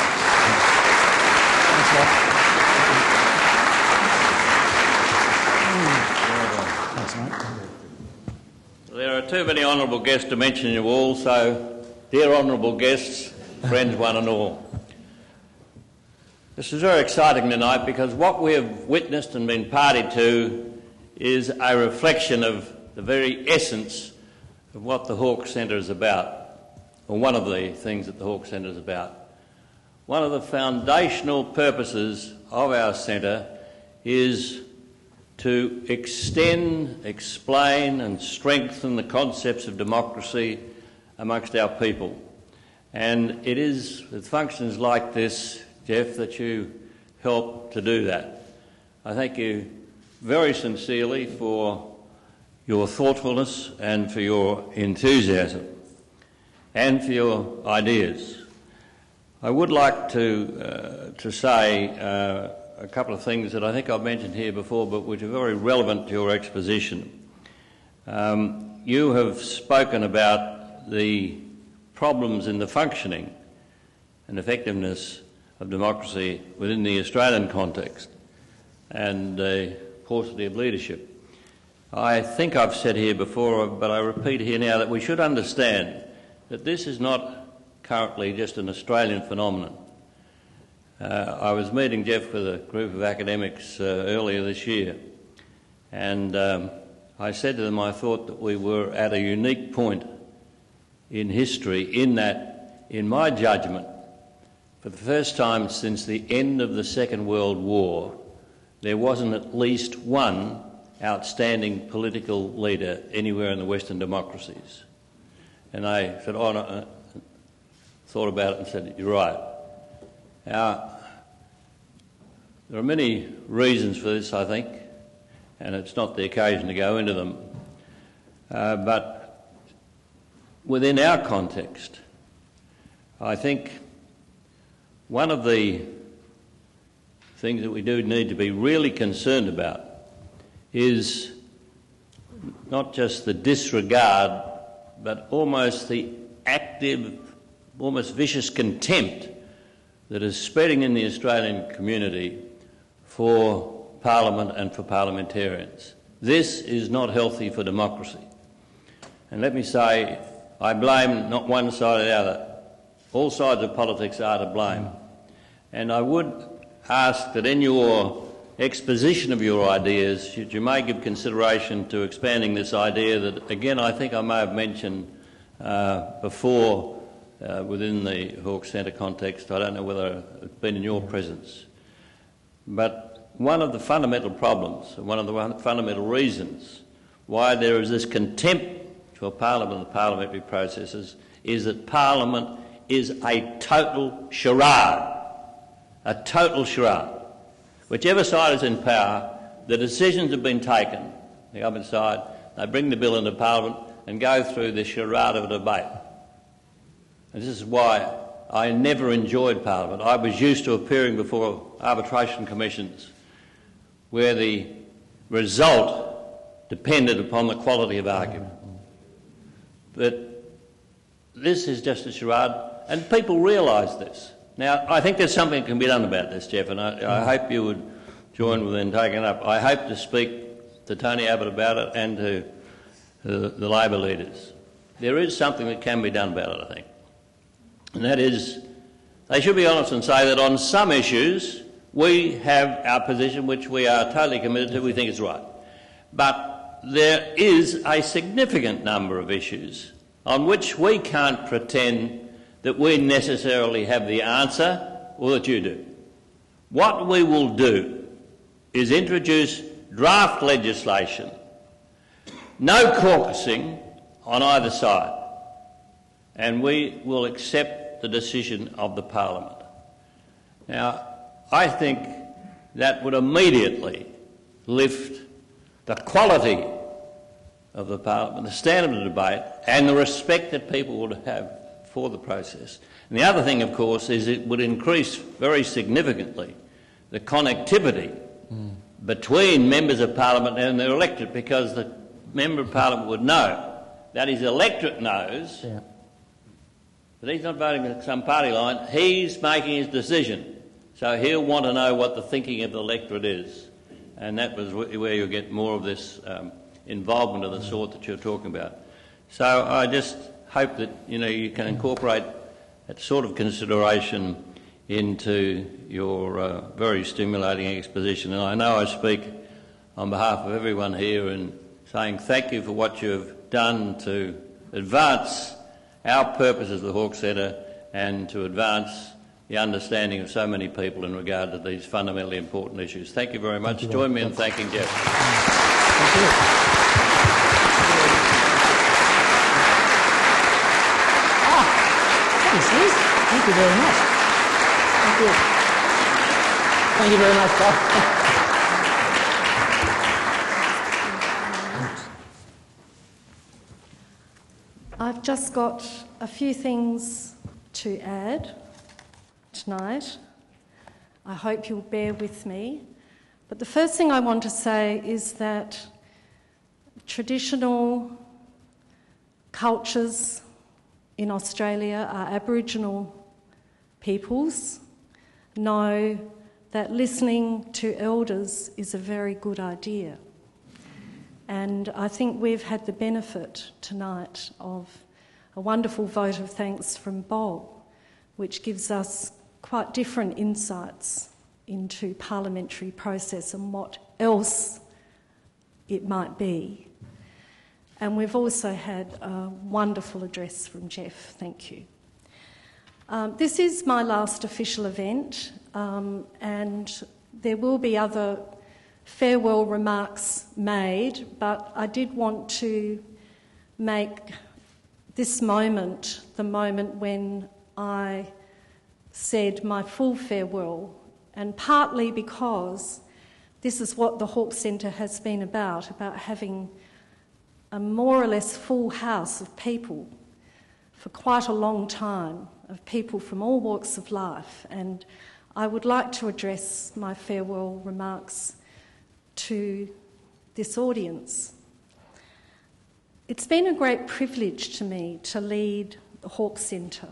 There are too many honourable guests to mention you all, so dear honourable guests, friends one and all. This is very exciting tonight because what we have witnessed and been party to is a reflection of the very essence of what the Hawke Centre is about, or one of the things that the Hawke Centre is about. One of the foundational purposes of our centre is to extend, explain and strengthen the concepts of democracy amongst our people. And it is with functions like this, Geoff, that you help to do that. I thank you very sincerely for your thoughtfulness and for your enthusiasm and for your ideas. I would like to, uh, to say uh, a couple of things that I think I've mentioned here before but which are very relevant to your exposition. Um, you have spoken about the problems in the functioning and effectiveness of democracy within the Australian context and the paucity of leadership. I think I've said here before, but I repeat here now, that we should understand that this is not currently just an Australian phenomenon. Uh, I was meeting, Geoff, with a group of academics uh, earlier this year, and um, I said to them I thought that we were at a unique point in history in that, in my judgment, for the first time since the end of the Second World War, there wasn't at least one outstanding political leader anywhere in the Western democracies. And I said, oh, no, uh, thought about it and said, you're right. Now, there are many reasons for this, I think, and it's not the occasion to go into them. Uh, but within our context, I think one of the things that we do need to be really concerned about is not just the disregard, but almost the active, almost vicious contempt that is spreading in the Australian community for Parliament and for parliamentarians. This is not healthy for democracy. And let me say, I blame not one side or the other. All sides of politics are to blame. And I would ask that in your exposition of your ideas, you, you may give consideration to expanding this idea that, again, I think I may have mentioned uh, before uh, within the Hawke Centre context. I don't know whether it's been in your presence. But one of the fundamental problems, one of the fundamental reasons why there is this contempt for Parliament and parliamentary processes is that Parliament is a total charade. A total charade. Whichever side is in power, the decisions have been taken, the government side, they bring the bill into Parliament and go through this charade of a debate. And this is why I never enjoyed Parliament. I was used to appearing before arbitration commissions where the result depended upon the quality of argument. But this is just a charade, and people realise this. Now, I think there's something that can be done about this, Geoff, and I, I hope you would join with in taking it up. I hope to speak to Tony Abbott about it and to the, the Labor leaders. There is something that can be done about it, I think. And that is, they should be honest and say that on some issues we have our position which we are totally committed to, we think is right. But there is a significant number of issues on which we can't pretend that we necessarily have the answer or that you do. What we will do is introduce draft legislation, no caucusing on either side, and we will accept the decision of the Parliament. Now, I think that would immediately lift the quality of the Parliament, the standard of debate, and the respect that people would have for the process. And the other thing, of course, is it would increase very significantly the connectivity mm. between members of Parliament and their electorate, because the member of Parliament would know that his electorate knows yeah. that he's not voting for some party line, he's making his decision. So he'll want to know what the thinking of the electorate is. And that was where you'll get more of this um, involvement of the sort that you're talking about. So I just hope that, you know, you can incorporate that sort of consideration into your uh, very stimulating exposition. And I know I speak on behalf of everyone here in saying thank you for what you've done to advance our purpose as the Hawke Centre and to advance the understanding of so many people in regard to these fundamentally important issues. Thank you very much. Join me in thanking Geoff. Thank you. Ah, thanks, Liz. Thank you very much. Thank you. Thank you very much, Bob. I've just got a few things to add tonight. I hope you'll bear with me. But the first thing I want to say is that traditional cultures in Australia, our Aboriginal peoples, know that listening to elders is a very good idea. And I think we've had the benefit tonight of a wonderful vote of thanks from Bob, which gives us quite different insights into parliamentary process and what else it might be. And we've also had a wonderful address from Geoff. Thank you. Um, this is my last official event, um, and there will be other farewell remarks made, but I did want to make this moment the moment when I said my full farewell, and partly because this is what the Hawke Centre has been about, about having a more or less full house of people for quite a long time, of people from all walks of life, and I would like to address my farewell remarks to this audience. It's been a great privilege to me to lead the Hawke Centre.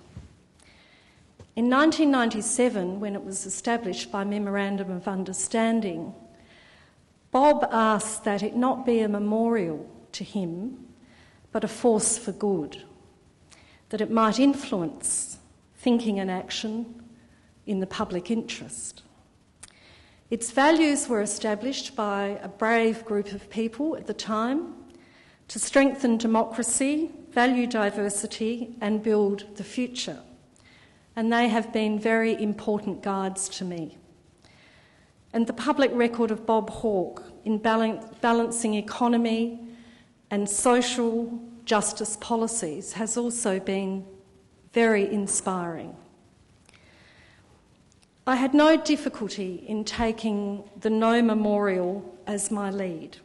In nineteen ninety-seven, when it was established by Memorandum of Understanding, Bob asked that it not be a memorial to him, but a force for good, that it might influence thinking and action in the public interest. Its values were established by a brave group of people at the time to strengthen democracy, value diversity, and build the future. And they have been very important guides to me. And the public record of Bob Hawke in balancing economy and social justice policies has also been very inspiring. I had no difficulty in taking the No Memorial as my lead.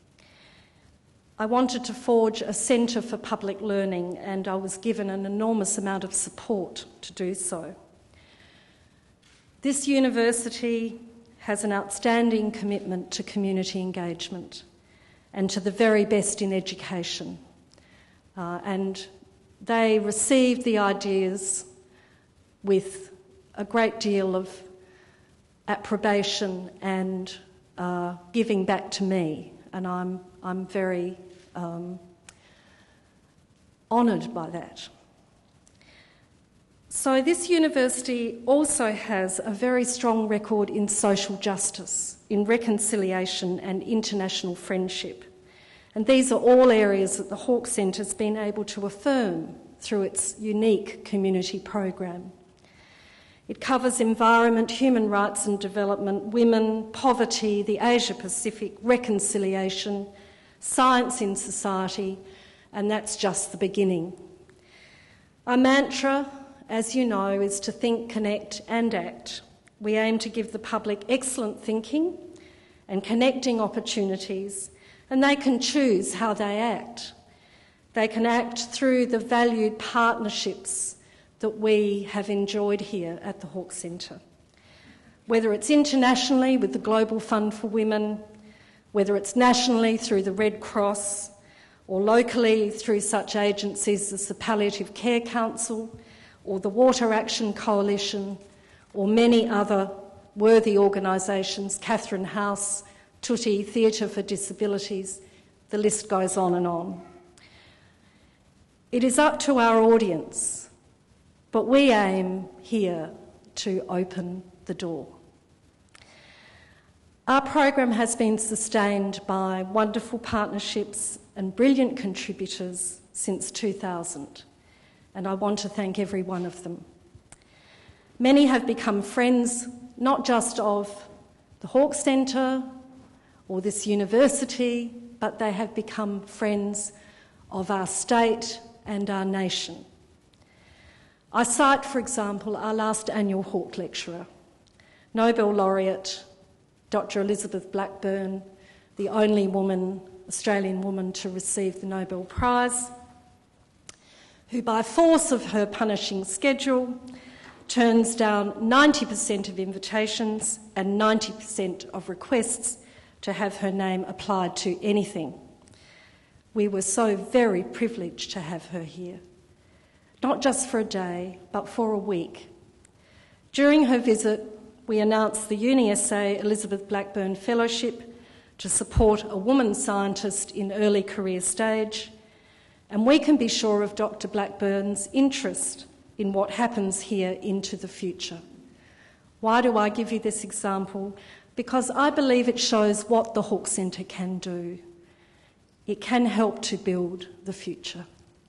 I wanted to forge a centre for public learning, and I was given an enormous amount of support to do so. This university has an outstanding commitment to community engagement and to the very best in education. Uh, and they received the ideas with a great deal of approbation and uh, giving back to me. And I'm, I'm very um, honoured by that. So this university also has a very strong record in social justice, in reconciliation and international friendship. And these are all areas that the Hawke Centre has been able to affirm through its unique community program. It covers environment, human rights and development, women, poverty, the Asia-Pacific, reconciliation, science in society, and that's just the beginning. Our mantra, as you know, is to think, connect and act. We aim to give the public excellent thinking and connecting opportunities, and they can choose how they act. They can act through the valued partnerships that we have enjoyed here at the Hawke Centre. Whether it's internationally with the Global Fund for Women, whether it's nationally through the Red Cross, or locally through such agencies as the Palliative Care Council, or the Water Action Coalition, or many other worthy organisations, Catherine House, Tutti, Theatre for Disabilities, the list goes on and on. It is up to our audience, but we aim here to open the door. Our program has been sustained by wonderful partnerships and brilliant contributors since two thousand. And I want to thank every one of them. Many have become friends, not just of the Hawke Centre or this university, but they have become friends of our state and our nation. I cite, for example, our last annual Hawke lecturer, Nobel laureate Doctor Elizabeth Blackburn, the only woman, Australian woman to receive the Nobel Prize, who by force of her punishing schedule turns down ninety percent of invitations and ninety percent of requests to have her name applied to anything. We were so very privileged to have her here, not just for a day, but for a week. During her visit, we announced the UniSA Elizabeth Blackburn Fellowship to support a woman scientist in early career stage, and we can be sure of Doctor Blackburn's interest in what happens here into the future. Why do I give you this example? Because I believe it shows what the Hawke Centre can do. It can help to build the future.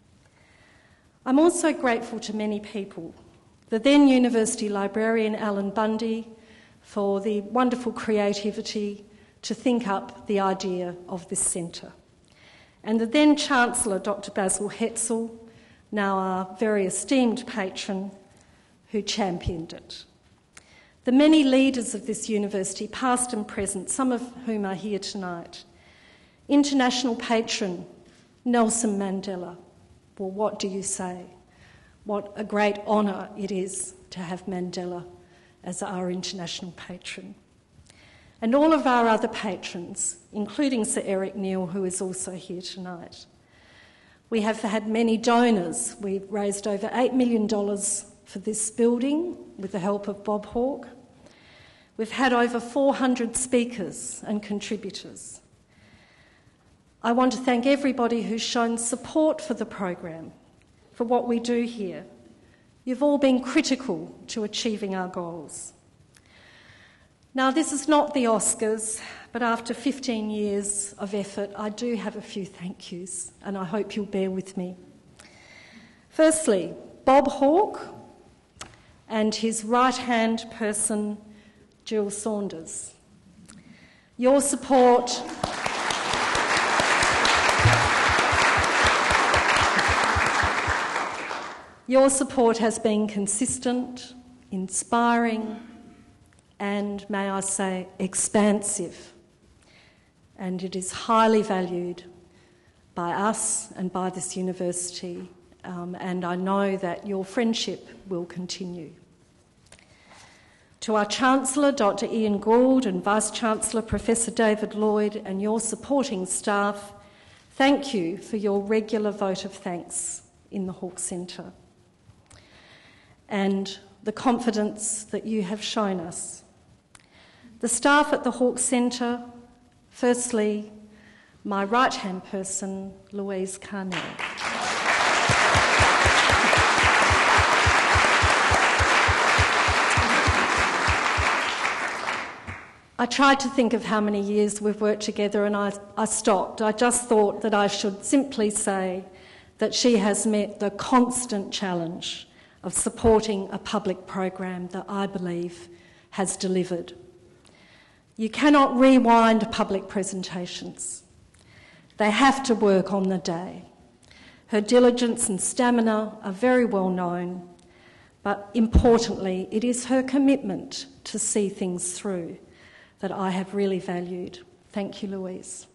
I'm also grateful to many people. The then University Librarian Alan Bundy for the wonderful creativity to think up the idea of this centre. And the then Chancellor, Doctor Basil Hetzel, now our very esteemed patron, who championed it. The many leaders of this university, past and present, some of whom are here tonight. International patron, Nelson Mandela. Well, what do you say? What a great honour it is to have Mandela as our international patron. And all of our other patrons, including Sir Eric Neal, who is also here tonight. We have had many donors. We've raised over eight million dollars for this building with the help of Bob Hawke. We've had over four hundred speakers and contributors. I want to thank everybody who's shown support for the program, for what we do here. You've all been critical to achieving our goals. Now, this is not the Oscars, but after fifteen years of effort, I do have a few thank yous, and I hope you'll bear with me. Firstly, Bob Hawke and his right-hand person, Jill Saunders. Your support... Your support has been consistent, inspiring, and, may I say, expansive. And it is highly valued by us and by this university, um, and I know that your friendship will continue. To our Chancellor, Doctor Ian Gould, and Vice-Chancellor, Professor David Lloyd, and your supporting staff, thank you for your regular vote of thanks in the Hawke Centre and the confidence that you have shown us. The staff at the Hawke Centre, firstly, my right-hand person, Louise Carnell. I tried to think of how many years we've worked together and I, I stopped. I just thought that I should simply say that she has met the constant challenge of supporting a public program that I believe has delivered. You cannot rewind public presentations. They have to work on the day. Her diligence and stamina are very well known, but importantly, it is her commitment to see things through that I have really valued. Thank you, Louise.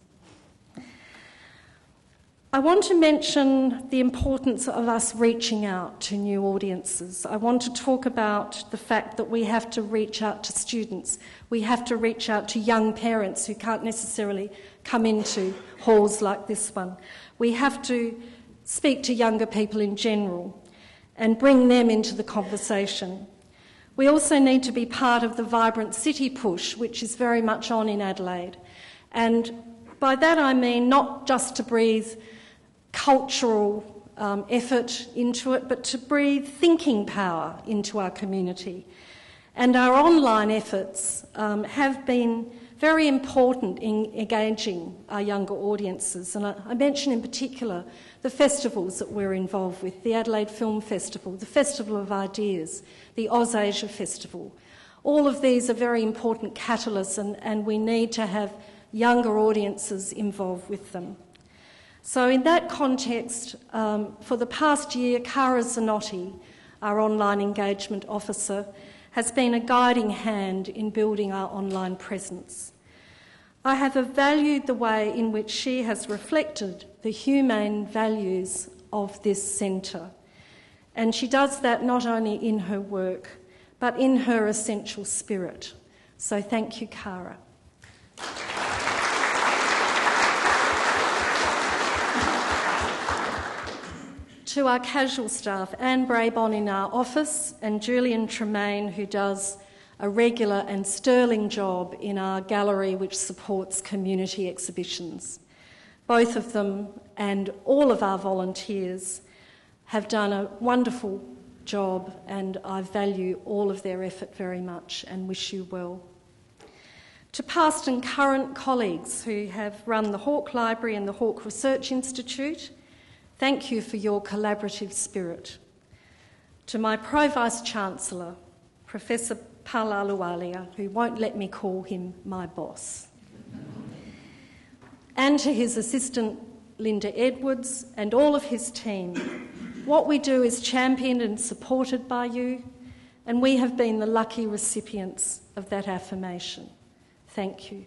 I want to mention the importance of us reaching out to new audiences. I want to talk about the fact that we have to reach out to students. We have to reach out to young parents who can't necessarily come into halls like this one. We have to speak to younger people in general and bring them into the conversation. We also need to be part of the vibrant city push, which is very much on in Adelaide. And by that I mean not just to breathe cultural um, effort into it, but to breathe thinking power into our community. And our online efforts um, have been very important in engaging our younger audiences. And I, I mention in particular the festivals that we're involved with, the Adelaide Film Festival, the Festival of Ideas, the AusAsia Festival. All of these are very important catalysts and, and we need to have younger audiences involved with them. So in that context, um, for the past year, Cara Zanotti, our online engagement officer, has been a guiding hand in building our online presence. I have valued the way in which she has reflected the humane values of this centre, and she does that not only in her work, but in her essential spirit. So thank you, Cara. To our casual staff, Anne Braybon in our office and Julian Tremaine, who does a regular and sterling job in our gallery which supports community exhibitions. Both of them and all of our volunteers have done a wonderful job and I value all of their effort very much and wish you well. To past and current colleagues who have run the Hawke Library and the Hawke Research Institute, thank you for your collaborative spirit. To my Pro-Vice-Chancellor, Professor Palalualia, who won't let me call him my boss. And to his assistant, Linda Edwards, and all of his team. What we do is championed and supported by you, and we have been the lucky recipients of that affirmation. Thank you.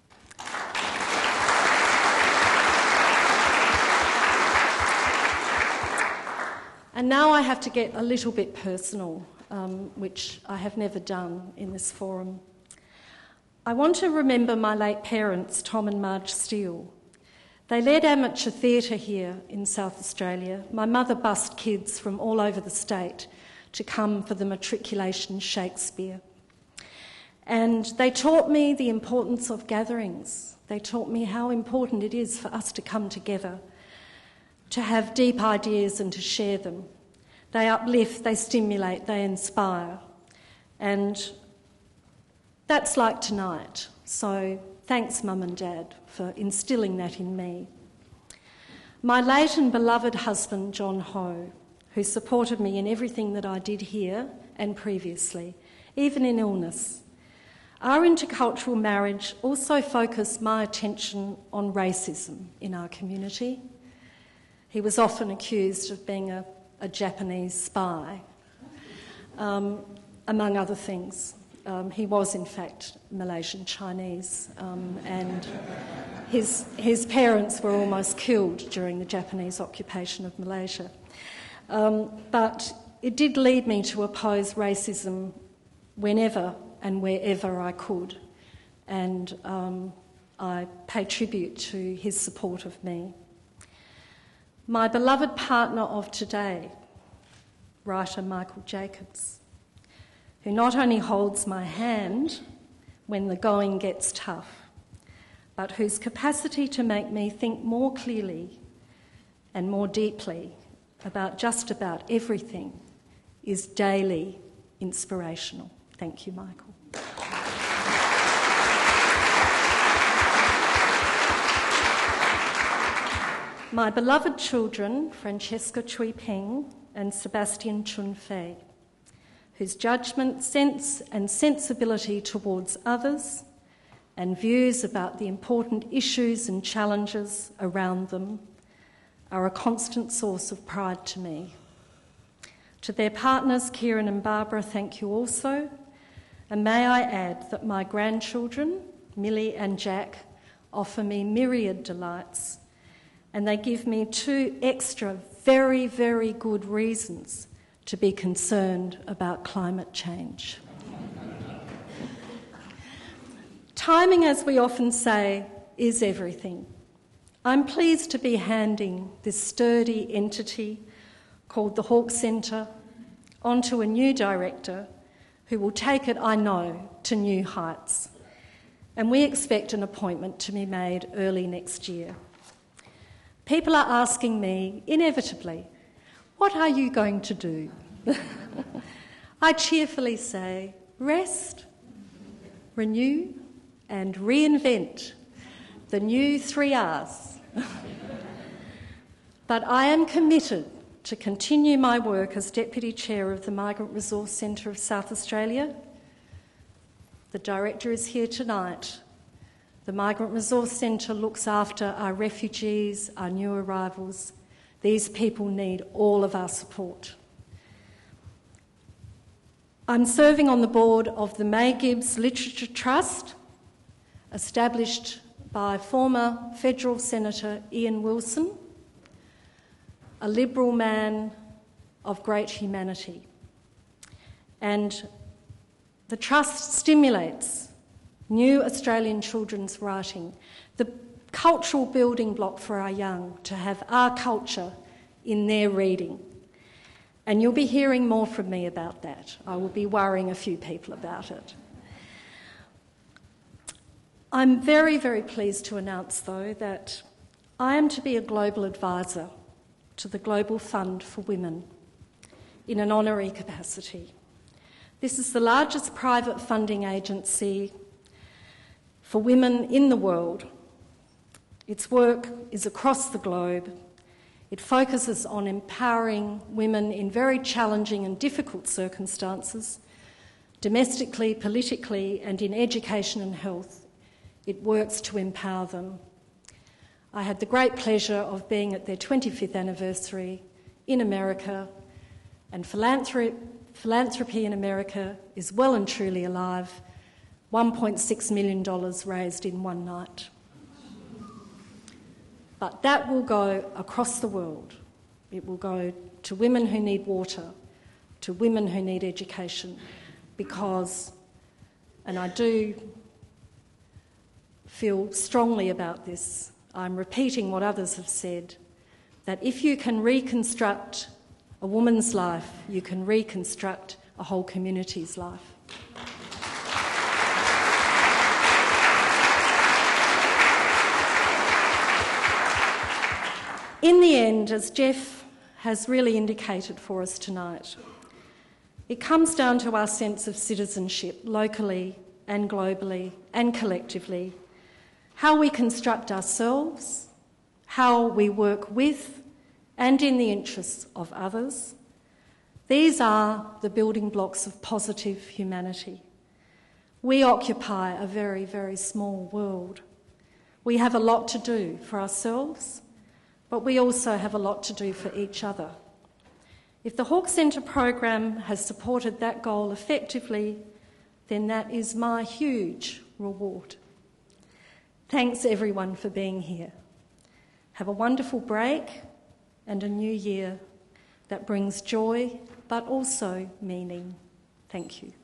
And now I have to get a little bit personal, um, which I have never done in this forum. I want to remember my late parents, Tom and Marge Steele. They led amateur theatre here in South Australia. My mother bussed kids from all over the state to come for the matriculation Shakespeare. And they taught me the importance of gatherings. They taught me how important it is for us to come together, to have deep ideas and to share them. They uplift, they stimulate, they inspire. And that's like tonight. So thanks, Mum and Dad, for instilling that in me. My late and beloved husband, John Ho, who supported me in everything that I did here and previously, even in illness. Our intercultural marriage also focused my attention on racism in our community. He was often accused of being a, a Japanese spy, um, among other things. Um, he was, in fact, Malaysian Chinese, um, and his, his parents were almost killed during the Japanese occupation of Malaysia. Um, but it did lead me to oppose racism whenever and wherever I could. And um, I pay tribute to his support of me. My beloved partner of today, writer Michael Jacobs, who not only holds my hand when the going gets tough, but whose capacity to make me think more clearly and more deeply about just about everything is daily inspirational. Thank you, Michael. My beloved children, Francesca Chui Peng and Sebastian Chun Fei, whose judgment, sense and sensibility towards others and views about the important issues and challenges around them are a constant source of pride to me. To their partners, Kieran and Barbara, thank you also. And may I add that my grandchildren, Millie and Jack, offer me myriad delights, and they give me two extra very, very good reasons to be concerned about climate change. Timing, as we often say, is everything. I'm pleased to be handing this sturdy entity called the Hawke Centre onto a new director who will take it, I know, to new heights. And we expect an appointment to be made early next year. People are asking me, inevitably, what are you going to do? I cheerfully say, rest, renew, and reinvent, the new three R's. But I am committed to continue my work as Deputy Chair of the Migrant Resource Centre of South Australia. The Director is here tonight. The Migrant Resource Centre looks after our refugees, our new arrivals. These people need all of our support. I'm serving on the board of the May Gibbs Literature Trust, established by former federal Senator Ian Wilson, a Liberal man of great humanity. And the Trust stimulates new Australian children's writing, the cultural building block for our young, to have our culture in their reading. And you'll be hearing more from me about that. I will be worrying a few people about it. I'm very, very pleased to announce, though, that I am to be a global advisor to the Global Fund for Women in an honorary capacity. This is the largest private funding agency for women in the world. Its work is across the globe. It focuses on empowering women in very challenging and difficult circumstances, domestically, politically, and in education and health. It works to empower them. I had the great pleasure of being at their twenty-fifth anniversary in America, and philanthropy, philanthropy in America is well and truly alive. one point six million dollars raised in one night. But that will go across the world. It will go to women who need water, to women who need education, because, and I do feel strongly about this, I'm repeating what others have said, that if you can reconstruct a woman's life, you can reconstruct a whole community's life. In the end, as Geoff has really indicated for us tonight, it comes down to our sense of citizenship, locally and globally and collectively, how we construct ourselves, how we work with and in the interests of others. These are the building blocks of positive humanity. We occupy a very, very small world. We have a lot to do for ourselves, but we also have a lot to do for each other. If the Hawke Centre program has supported that goal effectively, then that is my huge reward. Thanks everyone for being here. Have a wonderful break and a new year that brings joy but also meaning. Thank you.